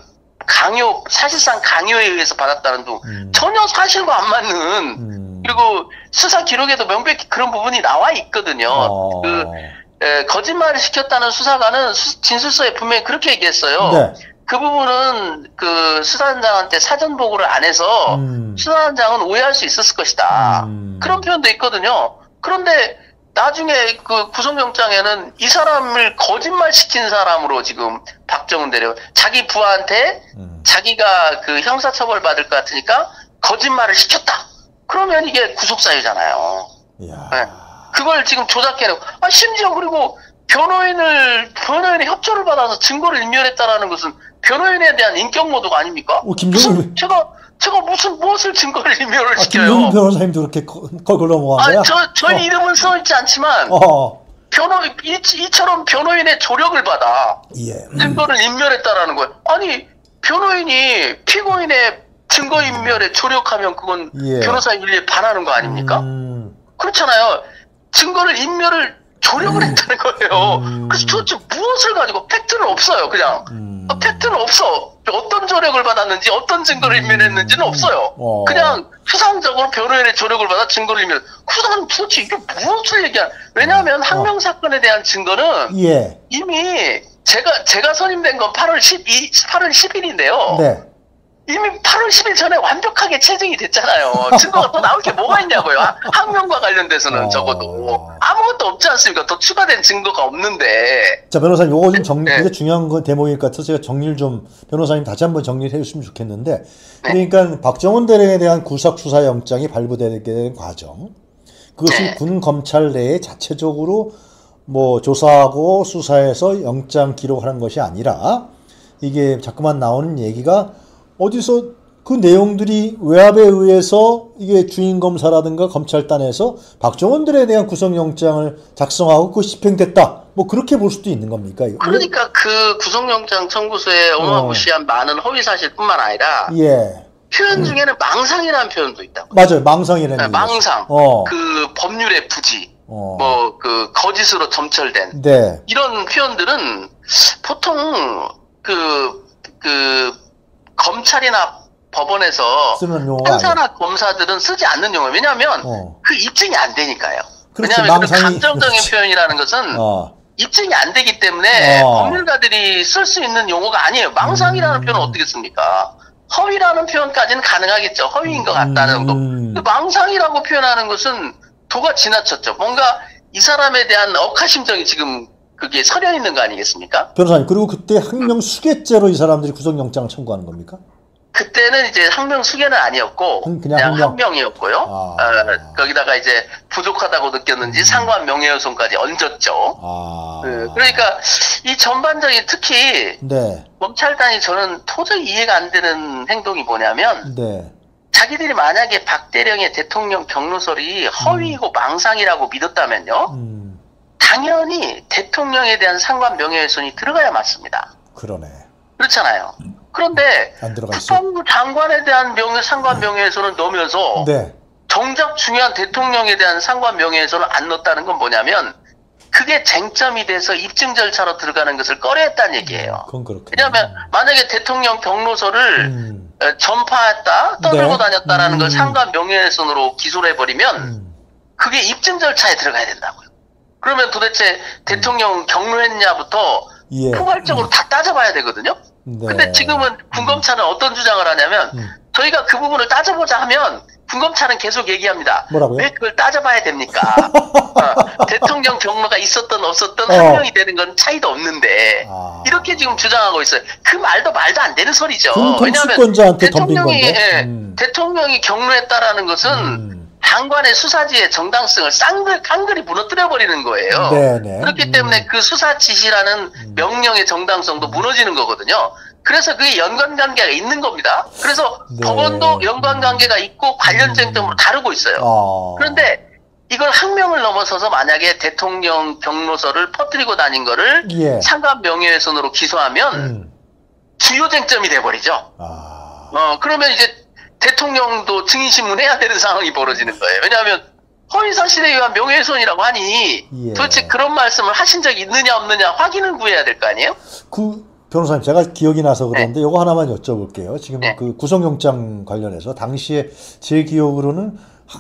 사실상 강요에 의해서 받았다는 둥, 전혀 사실과 안 맞는, 그리고 수사 기록에도 명백히 그런 부분이 나와 있거든요. 거짓말을 시켰다는 수사관은 진술서에 분명히 그렇게 얘기했어요. 네. 그 부분은 그 수사단장한테 사전 보고를 안 해서 수사단장은 오해할 수 있었을 것이다. 그런 표현도 있거든요. 그런데 나중에 그 구속영장에는 이 사람을 거짓말 시킨 사람으로 지금 박정훈 대령 자기 부하한테 자기가 그 형사처벌 받을 것 같으니까 거짓말을 시켰다. 그러면 이게 구속사유잖아요. 네. 그걸 지금 조작해내고 심지어 그리고 변호인의 협조를 받아서 증거를 인멸했다라는 것은 변호인에 대한 인격 모독 아닙니까? 제가 무엇을 증거를 인멸을 시켜요? 김용민 변호사님도 그렇게 걸고 넘어간 거야? 저희 이름은 써있지 않지만 이처럼 변호인의 조력을 받아 증거를 인멸했다라는 거예요. 아니 변호인이 피고인의 증거 인멸에 조력하면 그건 변호사 윤리에 반하는 거 아닙니까? 그렇잖아요. 증거를 인멸을 조력을 했다는 거예요. 그래서 도대체 무엇을 가지고 팩트는 없어요. 그냥 팩트는 없어. 어떤 조력을 받았는지 어떤 증거를 인멸했는지는 없어요. 그냥 수상적으로 변호인의 조력을 받아 증거를 인멸. 그다음 도대체 이게 무엇을 얘기한? 왜냐하면 항명 사건에 대한 증거는 이미 제가 선임된 건 8월 10일인데요. 네. 이미 8월 10일 전에 완벽하게 체증이 됐잖아요. 증거가 더 나올 게 뭐가 있냐고요. 항명과 관련돼서는 적어도 아무것도 없지 않습니까? 더 추가된 증거가 없는데. 자, 변호사님, 요거 좀 되게 중요한 대목일 것 같아서 제가 정리를 좀 변호사님 다시 한번 정리를 해주시면 좋겠는데, 그러니까 박정훈 대령에 대한 구속 수사 영장이 발부되게 된 과정, 그것을 군 검찰 내에 자체적으로 뭐 조사하고 수사해서 영장 기록하는 것이 아니라 이게 자꾸만 나오는 얘기가 어디서 그 내용들이 외압에 의해서 이게 주인검사라든가 검찰단에서 박정훈들에 대한 구속영장을 작성하고 그 집행됐다. 뭐 그렇게 볼 수도 있는 겁니까? 이거? 그러니까 그 구속영장 청구서에 어마무시한 많은 허위사실뿐만 아니라 표현 중에는 망상이라는 표현도 있다고. 맞아요. 망상이라는 망상. 그 법률의 부지. 뭐 그 거짓으로 점철된 이런 표현들은 보통 그 검찰이나 법원에서 판사나 검사들은 쓰지 않는 용어. 왜냐하면 그 입증이 안 되니까요. 왜냐하면 그 감정적인 표현이라는 것은 입증이 안 되기 때문에 법률가들이 쓸 수 있는 용어가 아니에요. 망상이라는 표현은 어떻게 씁니까? 허위라는 표현까지는 가능하겠죠. 허위인 것 같다는 정도. 망상이라고 표현하는 것은 도가 지나쳤죠. 뭔가 이 사람에 대한 억하심정이 지금 그게 서려 있는 거 아니겠습니까? 변호사님, 그리고 그때 학명수괴죄로 이 사람들이 구속영장을 청구하는 겁니까? 그때는 이제 학명수괴는 아니었고 그냥 학명이었고요. 거기다가 이제 부족하다고 느꼈는지 상관 명예훼손까지 얹었죠. 그러니까 이 전반적인 특히 검찰단이 저는 도저히 이해가 안 되는 행동이 뭐냐면 자기들이 만약에 박대령의 대통령 경로설이 허위이고 망상이라고 믿었다면요. 당연히 대통령에 대한 상관 명예훼손이 들어가야 맞습니다. 그러네. 그렇잖아요. 그런데 국방부 장관에 대한 상관 명예훼손을 넣으면서 정작 중요한 대통령에 대한 상관 명예훼손을 안 넣었다는 건 뭐냐면 그게 쟁점이 돼서 입증 절차로 들어가는 것을 꺼려했다는 얘기예요. 그건 그렇군요. 왜냐하면 만약에 대통령 경로서를 전파했다, 떠들고 다녔다라는 걸 상관 명예훼손으로 기소를 해버리면 그게 입증 절차에 들어가야 된다고요. 그러면 도대체 대통령 경로했냐부터 포괄적으로 다 따져봐야 되거든요. 근데 지금은 군검찰은 어떤 주장을 하냐면 저희가 그 부분을 따져보자 하면 군검찰은 계속 얘기합니다. 뭐라고요? 왜 그걸 따져봐야 됩니까? 대통령 경로가 있었던 없었던 한명이 되는 건 차이도 없는데 이렇게 지금 주장하고 있어요. 그 말도 안 되는 소리죠. 왜냐하면 대통령이 경로했다라는 것은 장관의 수사지의 정당성을 깡그리 무너뜨려 버리는 거예요. 그렇기 때문에 그 수사 지시라는 명령의 정당성도 무너지는 거거든요. 그래서 그게 연관관계가 있는 겁니다. 그래서 법원도 연관관계가 있고 관련 쟁점으로 다루고 있어요. 그런데 이걸 학명을 넘어서서 만약에 대통령 경로서를 퍼뜨리고 다닌 거를 상관 명예훼손으로 기소하면 주요 쟁점이 돼버리죠. 그러면 이제 대통령도 증인신문 해야 되는 상황이 벌어지는 거예요. 왜냐하면 허위사실에 의한 명예훼손이라고 하니 도대체 그런 말씀을 하신 적이 있느냐 없느냐 확인을 구해야 될 거 아니에요? 변호사님, 제가 기억이 나서 그런데 요거 하나만 여쭤볼게요. 지금 그 구속영장 관련해서 당시에 제 기억으로는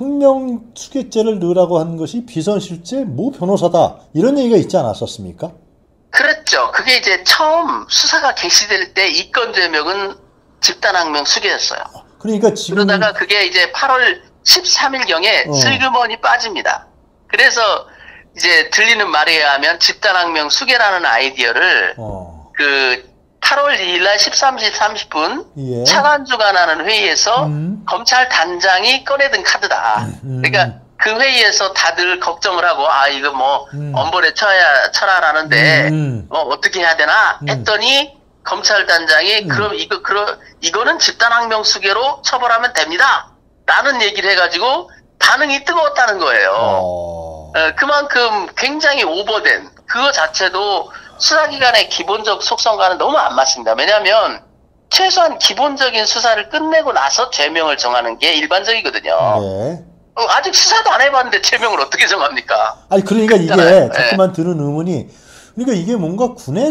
학명수괴죄를 넣으라고 한 것이 비선실제 모 변호사다 이런 얘기가 있지 않았었습니까? 그랬죠. 그게 이제 처음 수사가 개시될 때 이건 제명은 집단학명수괴였어요. 그러니까 지금 그러다가 그게 이제 8월 13일경에 슬그머니 빠집니다. 그래서 이제 들리는 말에 의하면 집단학명수괴라는 아이디어를 그 8월 2일날 13시 30분 차관주관하는 회의에서 검찰 단장이 꺼내든 카드다. 그러니까 그 회의에서 다들 걱정을 하고 이거 뭐 엄벌에 쳐라라는데 어떻게 해야 되나 했더니 검찰 단장이 그럼 이거는 집단학명수괴로 처벌하면 됩니다. 라는 얘기를 해가지고 반응이 뜨거웠다는 거예요. 그만큼 굉장히 오버된 그거 자체도 수사기관의 기본적 속성과는 너무 안 맞습니다. 왜냐하면 최소한 기본적인 수사를 끝내고 나서 죄명을 정하는 게 일반적이거든요. 아직 수사도 안 해봤는데 죄명을 어떻게 정합니까? 아니 그러니까 이게 자꾸만 드는 의문이 그러니까 이게 뭔가 군의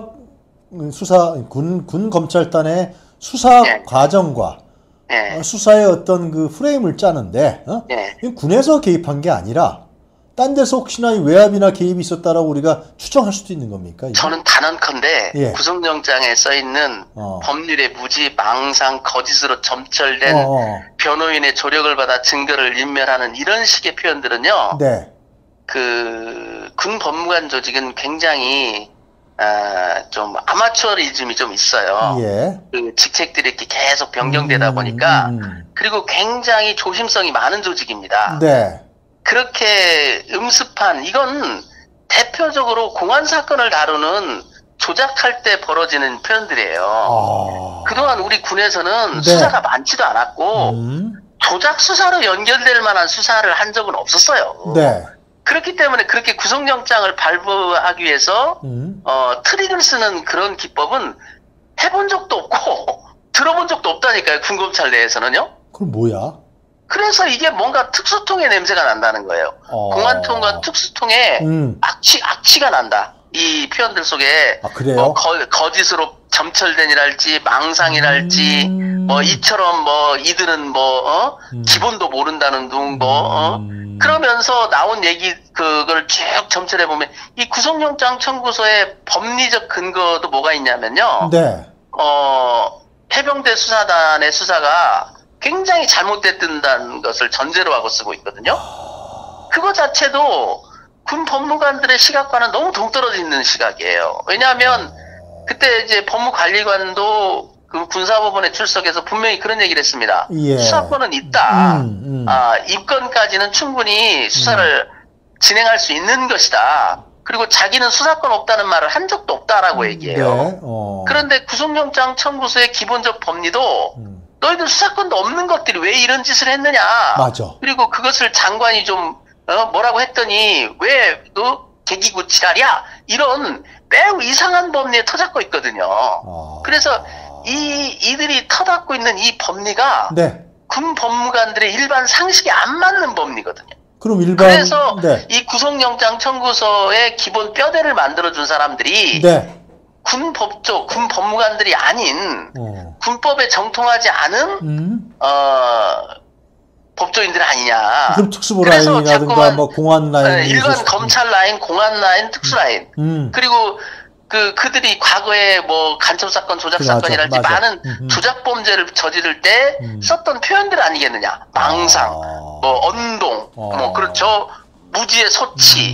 군 검찰단의 수사 과정과 수사의 어떤 그 프레임을 짜는데 군에서 개입한 게 아니라 딴 데서 혹시나 외압이나 개입이 있었다라고 우리가 추정할 수도 있는 겁니까? 이게? 저는 단언컨대 구속영장에 써있는 법률의 무지, 망상, 거짓으로 점철된 변호인의 조력을 받아 증거를 인멸하는 이런 식의 표현들은요. 그 군 법무관 조직은 굉장히 좀 아마추어리즘이 좀 있어요. 그 직책들이 이렇게 계속 변경되다 보니까 그리고 굉장히 조심성이 많은 조직입니다. 그렇게 음습한 이건 대표적으로 공안 사건을 다루는 조작할 때 벌어지는 표현들이에요. 그동안 우리 군에서는 수사가 많지도 않았고 조작 수사로 연결될 만한 수사를 한 적은 없었어요. 그렇기 때문에 그렇게 구속영장을 발부하기 위해서 트릭을 쓰는 그런 기법은 해본 적도 없고 들어본 적도 없다니까요. 군검찰 내에서는요. 그럼 뭐야? 그래서 이게 뭔가 특수통의 냄새가 난다는 거예요. 공안통과 특수통의 악취가 난다. 이 표현들 속에 그래요? 거짓으로 점철된이랄지 망상이랄지 뭐 이처럼 뭐 이들은 뭐 기본도 모른다는 둥 그러면서 나온 얘기 그걸 쭉 점철해 보면 이 구속영장 청구서의 법리적 근거도 뭐가 있냐면요. 네. 해병대 수사단의 수사가 굉장히 잘못됐다는 것을 전제로 하고 쓰고 있거든요. 그거 자체도 군 법무관들의 시각과는 너무 동떨어져 있는 시각이에요. 왜냐하면 그때 이제 법무관리관도 그 군사법원에 출석해서 분명히 그런 얘기를 했습니다. 예. 수사권은 있다. 입건까지는 충분히 수사를 진행할 수 있는 것이다. 그리고 자기는 수사권 없다는 말을 한 적도 없다라고 얘기해요. 네. 그런데 구속영장 청구서의 기본적 법리도 너희들 수사권도 없는 것들이 왜 이런 짓을 했느냐. 맞아. 그리고 그것을 장관이 좀 뭐라고 했더니 왜 너 개기구 지랄이야? 이런 매우 이상한 법리에 터잡고 있거든요. 그래서 이들이 터잡고 있는 이 법리가 네. 군 법무관들의 일반 상식에 안 맞는 법리거든요. 그럼 일반 그래서 네. 이 구속영장 청구서의 기본 뼈대를 만들어준 사람들이 네. 군 법조, 군 법무관들이 아닌 군법에 정통하지 않은 법조인들 아니냐. 그럼 특수부 라인이라든가 뭐 공안 라인, 일반 검찰 라인, 공안 라인, 특수 라인. 그리고 그들이 과거에 뭐 간첩 사건, 조작 사건이랄지 많은 조작 범죄를 저지를 때 썼던 표현들 아니겠느냐. 망상, 뭐 언동, 뭐 그렇죠. 무지의 소치,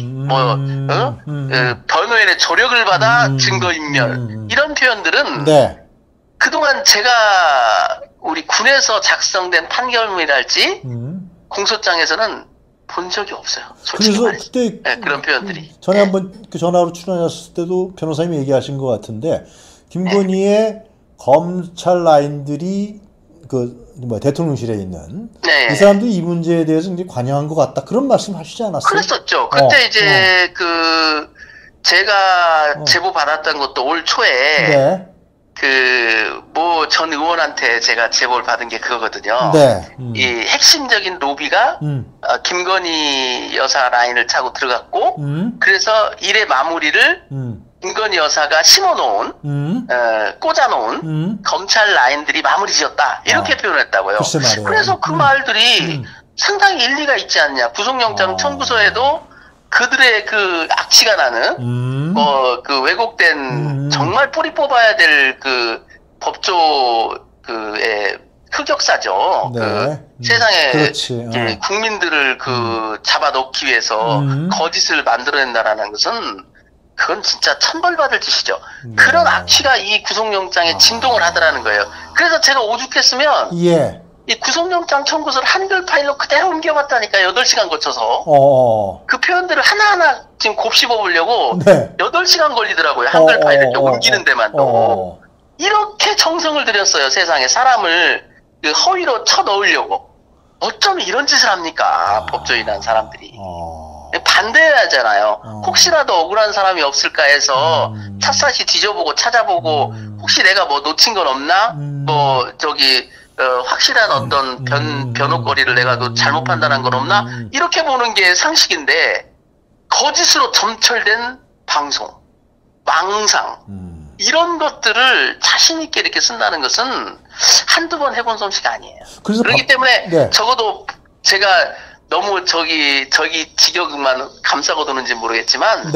변호인의 조력을 받아 증거인멸 이런 표현들은 네. 그동안 제가 우리 군에서 작성된 판결문이랄지 공소장에서는 본 적이 없어요. 솔직히 그래서 그때 네, 그런 표현들이. 전에 한번 그 전화로 출연하셨을 때도 변호사님이 얘기하신 것 같은데 김건희의 검찰 라인들이 대통령실에 있는 이 사람들이 이 문제에 대해서 굉장히 관여한 것 같다 그런 말씀 하시지 않았어요? 그랬었죠. 그때 이제 제가 제보 받았던 것도 올 초에 네. 전 의원한테 제가 제보를 받은 게 그거거든요. 네. 이 핵심적인 로비가 김건희 여사 라인을 차고 들어갔고 그래서 일의 마무리를 김건희 여사가 심어놓은 꽂아놓은 검찰 라인들이 마무리 지었다 이렇게 표현했다고요. 그래서 그 말들이 상당히 일리가 있지 않냐. 구속영장 청구서에도 그들의 그 악취가 나는 그 왜곡된 정말 뿌리 뽑아야 될 그 법조의 흑역사죠. 네. 세상에 국민들을 잡아넣기 위해서 거짓을 만들어낸다라는 것은 그건 진짜 천벌받을 짓이죠. 네. 그런 악취가 이 구속영장에 진동을 하더라는 거예요. 그래서 제가 오죽했으면 이 구속영장 청구서를 한글 파일로 그대로 옮겨봤다니까요. 8시간 거쳐서. 그 표현들을 하나하나 지금 곱씹어 보려고 8시간 걸리더라고요. 한글 파일을 옮기는 데만도. 이렇게 정성을 들였어요. 세상에 사람을 허위로 쳐넣으려고. 어쩜 이런 짓을 합니까? 법조인한 사람들이. 반대해야 하잖아요. 혹시라도 억울한 사람이 없을까 해서 샅샅이 뒤져보고 찾아보고 혹시 내가 뭐 놓친 건 없나? 확실한 어떤 변호거리를 내가 잘못 판단한 건 없나? 이렇게 보는 게 상식인데 거짓으로 점철된 방송, 망상 이런 것들을 자신 있게 이렇게 쓴다는 것은 한두 번 해본 솜씨가 아니에요. 그렇기 때문에 적어도 제가 너무 저기 직역만 감싸고 도는지 모르겠지만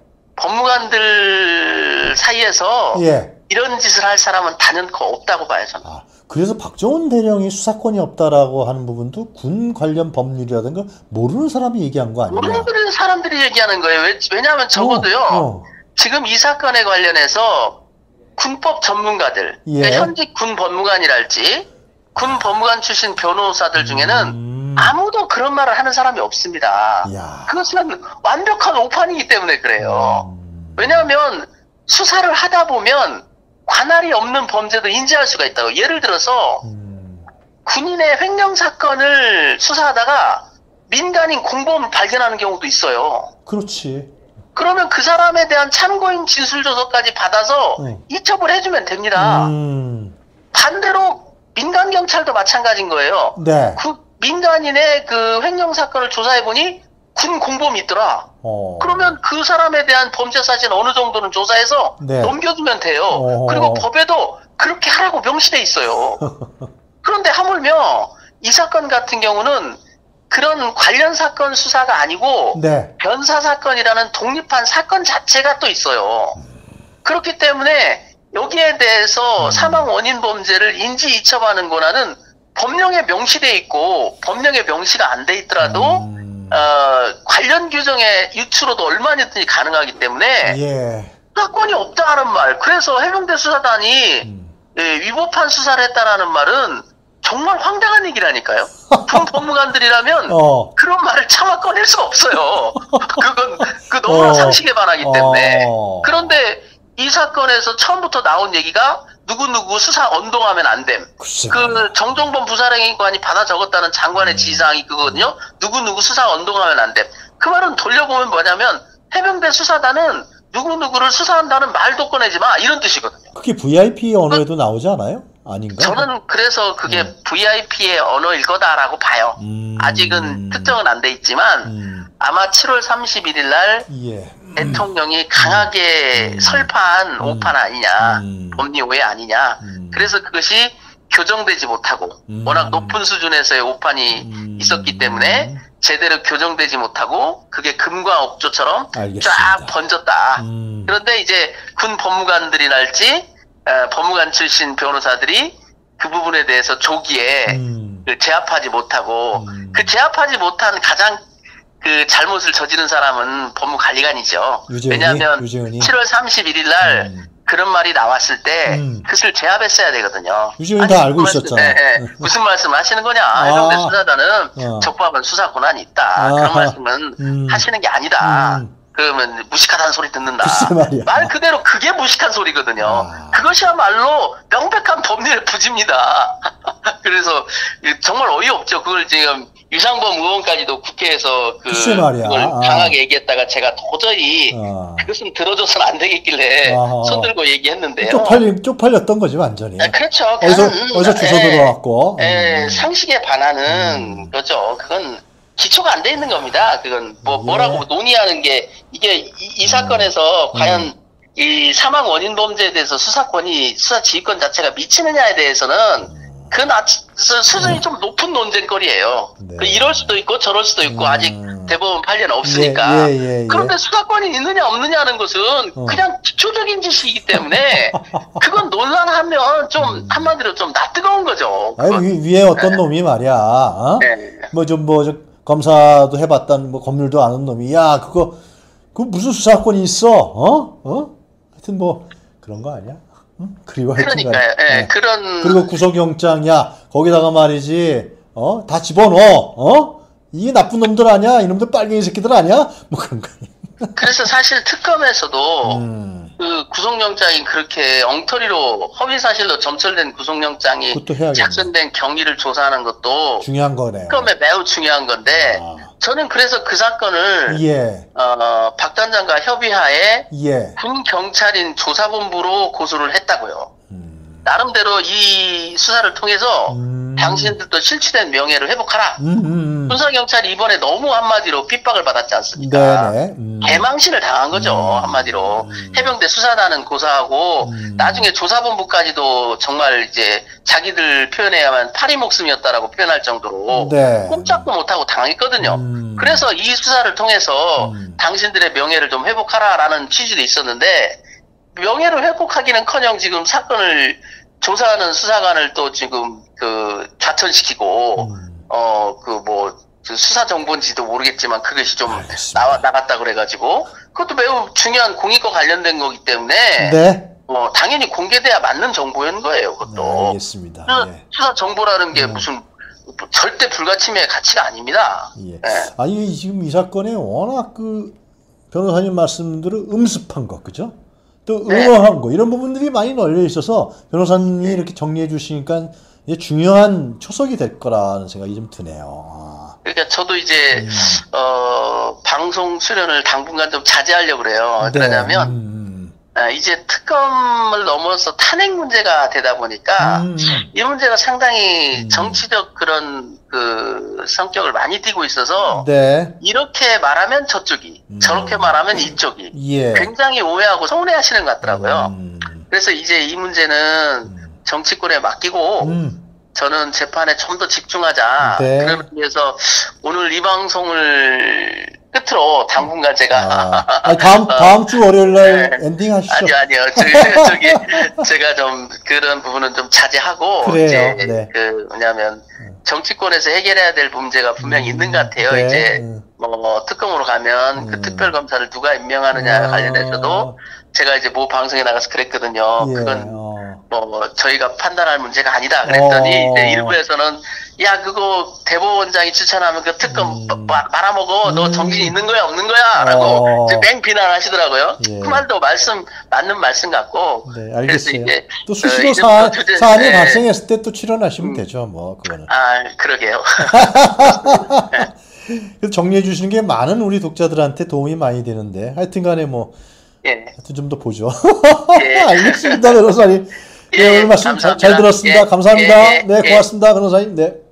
법무관들 사이에서 이런 짓을 할 사람은 단연코 없다고 봐요, 저는. 그래서 박정훈 대령이 수사권이 없다라고 하는 부분도 군 관련 법률이라든가 모르는 사람이 얘기한 거 아니에요? 모르는 사람들이 얘기하는 거예요. 왜냐하면 적어도요. 지금 이 사건에 관련해서 군법 전문가들, 그러니까 현직 군 법무관이랄지 군 법무관 출신 변호사들 중에는 아무도 그런 말을 하는 사람이 없습니다. 그것은 완벽한 오판이기 때문에 그래요. 왜냐하면 수사를 하다 보면 관할이 없는 범죄도 인지할 수가 있다고. 예를 들어서 군인의 횡령 사건을 수사하다가 민간인 공범을 발견하는 경우도 있어요. 그렇지. 그러면 그 사람에 대한 참고인 진술조서까지 받아서 이첩을 해주면 됩니다. 반대로 민간 경찰도 마찬가지인 거예요. 그 민간인의 그 횡령 사건을 조사해보니 군 공범이 있더라. 그러면 그 사람에 대한 범죄 사실 어느 정도는 조사해서 네. 넘겨두면 돼요. 그리고 법에도 그렇게 하라고 명시돼 있어요. 그런데 하물며 이 사건 같은 경우는 그런 관련 사건 수사가 아니고 네. 변사 사건이라는 독립한 사건 자체가 또 있어요. 그렇기 때문에 여기에 대해서 사망 원인 범죄를 인지 이첩하는 권한은 법령에 명시돼 있고 법령에 명시가 안 돼 있더라도 관련 규정의 유추로도 얼마든지 가능하기 때문에 예. 사건이 없다는 말. 그래서 해병대 수사단이 위법한 수사를 했다라는 말은 정말 황당한 얘기라니까요. 군 법무관들이라면 그런 말을 차마 꺼낼 수가 없어요. 그건 너무나 상식에 반하기 때문에. 그런데 이 사건에서 처음부터 나온 얘기가 누구누구 수사 언동하면 안 됨. 그 정종범 부사령관이 받아 적었다는 장관의 지시사항이 그거거든요. 누구누구 수사 언동하면 안 됨. 그 말은 돌려보면 뭐냐면 해병대 수사단은 누구누구를 수사한다는 말도 꺼내지 마 이런 뜻이거든요. 그게 VIP 언어에도 나오지 않아요? 아닌가? 저는 그래서 그게 VIP의 언어일 거다라고 봐요. 아직은 특정은 안 돼 있지만 아마 7월 31일 날 대통령이 강하게 설파한 오판 아니냐, 법리 오해 아니냐. 그래서 그것이 교정되지 못하고 워낙 높은 수준에서의 오판이 있었기 때문에 제대로 교정되지 못하고 그게 금과 억조처럼 쫙 번졌다. 그런데 이제 군 법무관들이랄지 법무관 출신 변호사들이 그 부분에 대해서 조기에 제압하지 못하고 그 제압하지 못한 가장 그 잘못을 저지른 사람은 법무관리관이죠. 왜냐하면 7월 31일 날 그런 말이 나왔을 때 그것을 제압했어야 되거든요. 유지원이 다 알고 있었잖아요. 무슨 말씀을 하시는 거냐. 해병대 수사단은 적법한 수사 권한이 있다. 그런 말씀은 하시는 게 아니다. 그러면 무식하다는 소리 듣는다. 말 그대로 그게 무식한 소리거든요. 그것이야말로 명백한 법률의 부지입니다. 그래서 정말 어이없죠. 그걸 지금 유상범 의원까지도 국회에서 그걸 강하게 얘기했다가 제가 도저히 그것은 들어줘서는 안 되겠길래 손들고 얘기했는데요. 쪽팔렸던 거지 완전히. 그렇죠. 어디서 주워 들어왔고. 상식에 반하는 거죠. 그건 기초가 안 돼 있는 겁니다. 그건 뭐라고 논의하는 게 이게 이 사건에서 과연 이 사망 원인 범죄에 대해서 수사 지휘권 자체가 미치느냐에 대해서는 수준이 좀 높은 논쟁거리예요. 이럴 수도 있고 저럴 수도 있고 아직 대법원 판례는 없으니까. 그런데 수사권이 있느냐 없느냐는 것은 그냥 기초적인 지식이기 때문에 그건 논란하면 좀 한마디로 좀 낯뜨거운 거죠. 아니, 위에 어떤 놈이 말이야. 검사도 해봤던 법률도 아는 놈이 그거 무슨 수사권이 있어? 하여튼 그런 거 아니야? 그리고 그러니까요. 그리고 구속영장이야. 거기다가 말이지. 다 집어넣어. 이게 나쁜 놈들 아니야? 이놈들 빨갱이 새끼들 아니야? 그런 거 아니야? 그래서 사실 특검에서도 그 구속영장이 그렇게 엉터리로 허위사실로 점철된 구속영장이 작성된 경위를 조사하는 것도 중요한 거네. 특검에 매우 중요한 건데 저는 그래서 그 사건을 박 단장과 협의하에 군 경찰인 조사본부로 고소를 했다고요. 나름대로 이 수사를 통해서 당신들도 실추된 명예를 회복하라. 군사경찰이 이번에 너무 한마디로 핍박을 받았지 않습니까? 개망신을 당한 거죠. 한마디로. 해병대 수사단은 고사하고 나중에 조사본부까지도 정말 이제 자기들 표현해야만 파리 목숨이었다라고 표현할 정도로 꼼짝도 못하고 당했거든요. 그래서 이 수사를 통해서 당신들의 명예를 좀 회복하라라는 취지도 있었는데 명예를 회복하기는커녕 지금 사건을 조사하는 수사관을 또 지금 좌천시키고 수사 정보인지도 모르겠지만 그것이 좀 나갔다 그래가지고 그것도 매우 중요한 공익과 관련된 거기 때문에 당연히 공개돼야 맞는 정보인 거예요. 그것도. 알겠습니다. 수사 정보라는 게 무슨 절대 불가침의 가치가 아닙니다. 아니 지금 이 사건에 워낙 변호사님 말씀들을 음습한 것 그죠? 또 응원한 거 이런 부분들이 많이 널려 있어서 변호사님이 이렇게 정리해 주시니까 이제 중요한 초석이 될 거라는 생각이 좀 드네요. 그러니까 저도 이제 방송 출연을 당분간 좀 자제하려고 그래요. 왜냐하면 이제 특검을 넘어서 탄핵 문제가 되다 보니까 이 문제가 상당히 정치적 그런 그 성격을 많이 띠고 있어서 네. 이렇게 말하면 저쪽이 저렇게 말하면 이쪽이 예. 굉장히 오해하고 서운해하시는 것 같더라고요. 그래서 이제 이 문제는 정치권에 맡기고 저는 재판에 좀 더 집중하자. 네. 그러기 위해서 오늘 이 방송을 끝으로 당분간 제가 다음 주 월요일 날 네. 엔딩 하시죠. 아니요. 저기 제가 좀 그런 부분은 좀 자제하고 그래요. 이제 네. 왜냐하면 정치권에서 해결해야 될 문제가 분명히 있는 것 같아요. 네. 이제 뭐 특검으로 가면 그 특별 검사를 누가 임명하느냐 관련해서도 제가 이제 모 방송에 나가서 그랬거든요. 예. 그건 뭐 저희가 판단할 문제가 아니다. 그랬더니 이제 일부에서는 야 그거 대법원장이 추천하면 그 특검 말아먹어. 너 정신 있는 거야 없는 거야? 라고 이제 맹 비난하시더라고요. 예. 그 말도 맞는 말씀 같고. 네, 알겠어요. 이제 또 수시로 사안이 발생했을 때 또 출연하시면 되죠. 뭐 그거는. 그러게요. 그래서 정리해 주시는 게 많은 우리 독자들한테 도움이 많이 되는데 하여튼간에 뭐 하여튼 좀 더 보죠. 알겠습니다, 변호사님. 네, 오늘 말씀 잘 들었습니다. 감사합니다. 네, 고맙습니다, 변호사님. 네.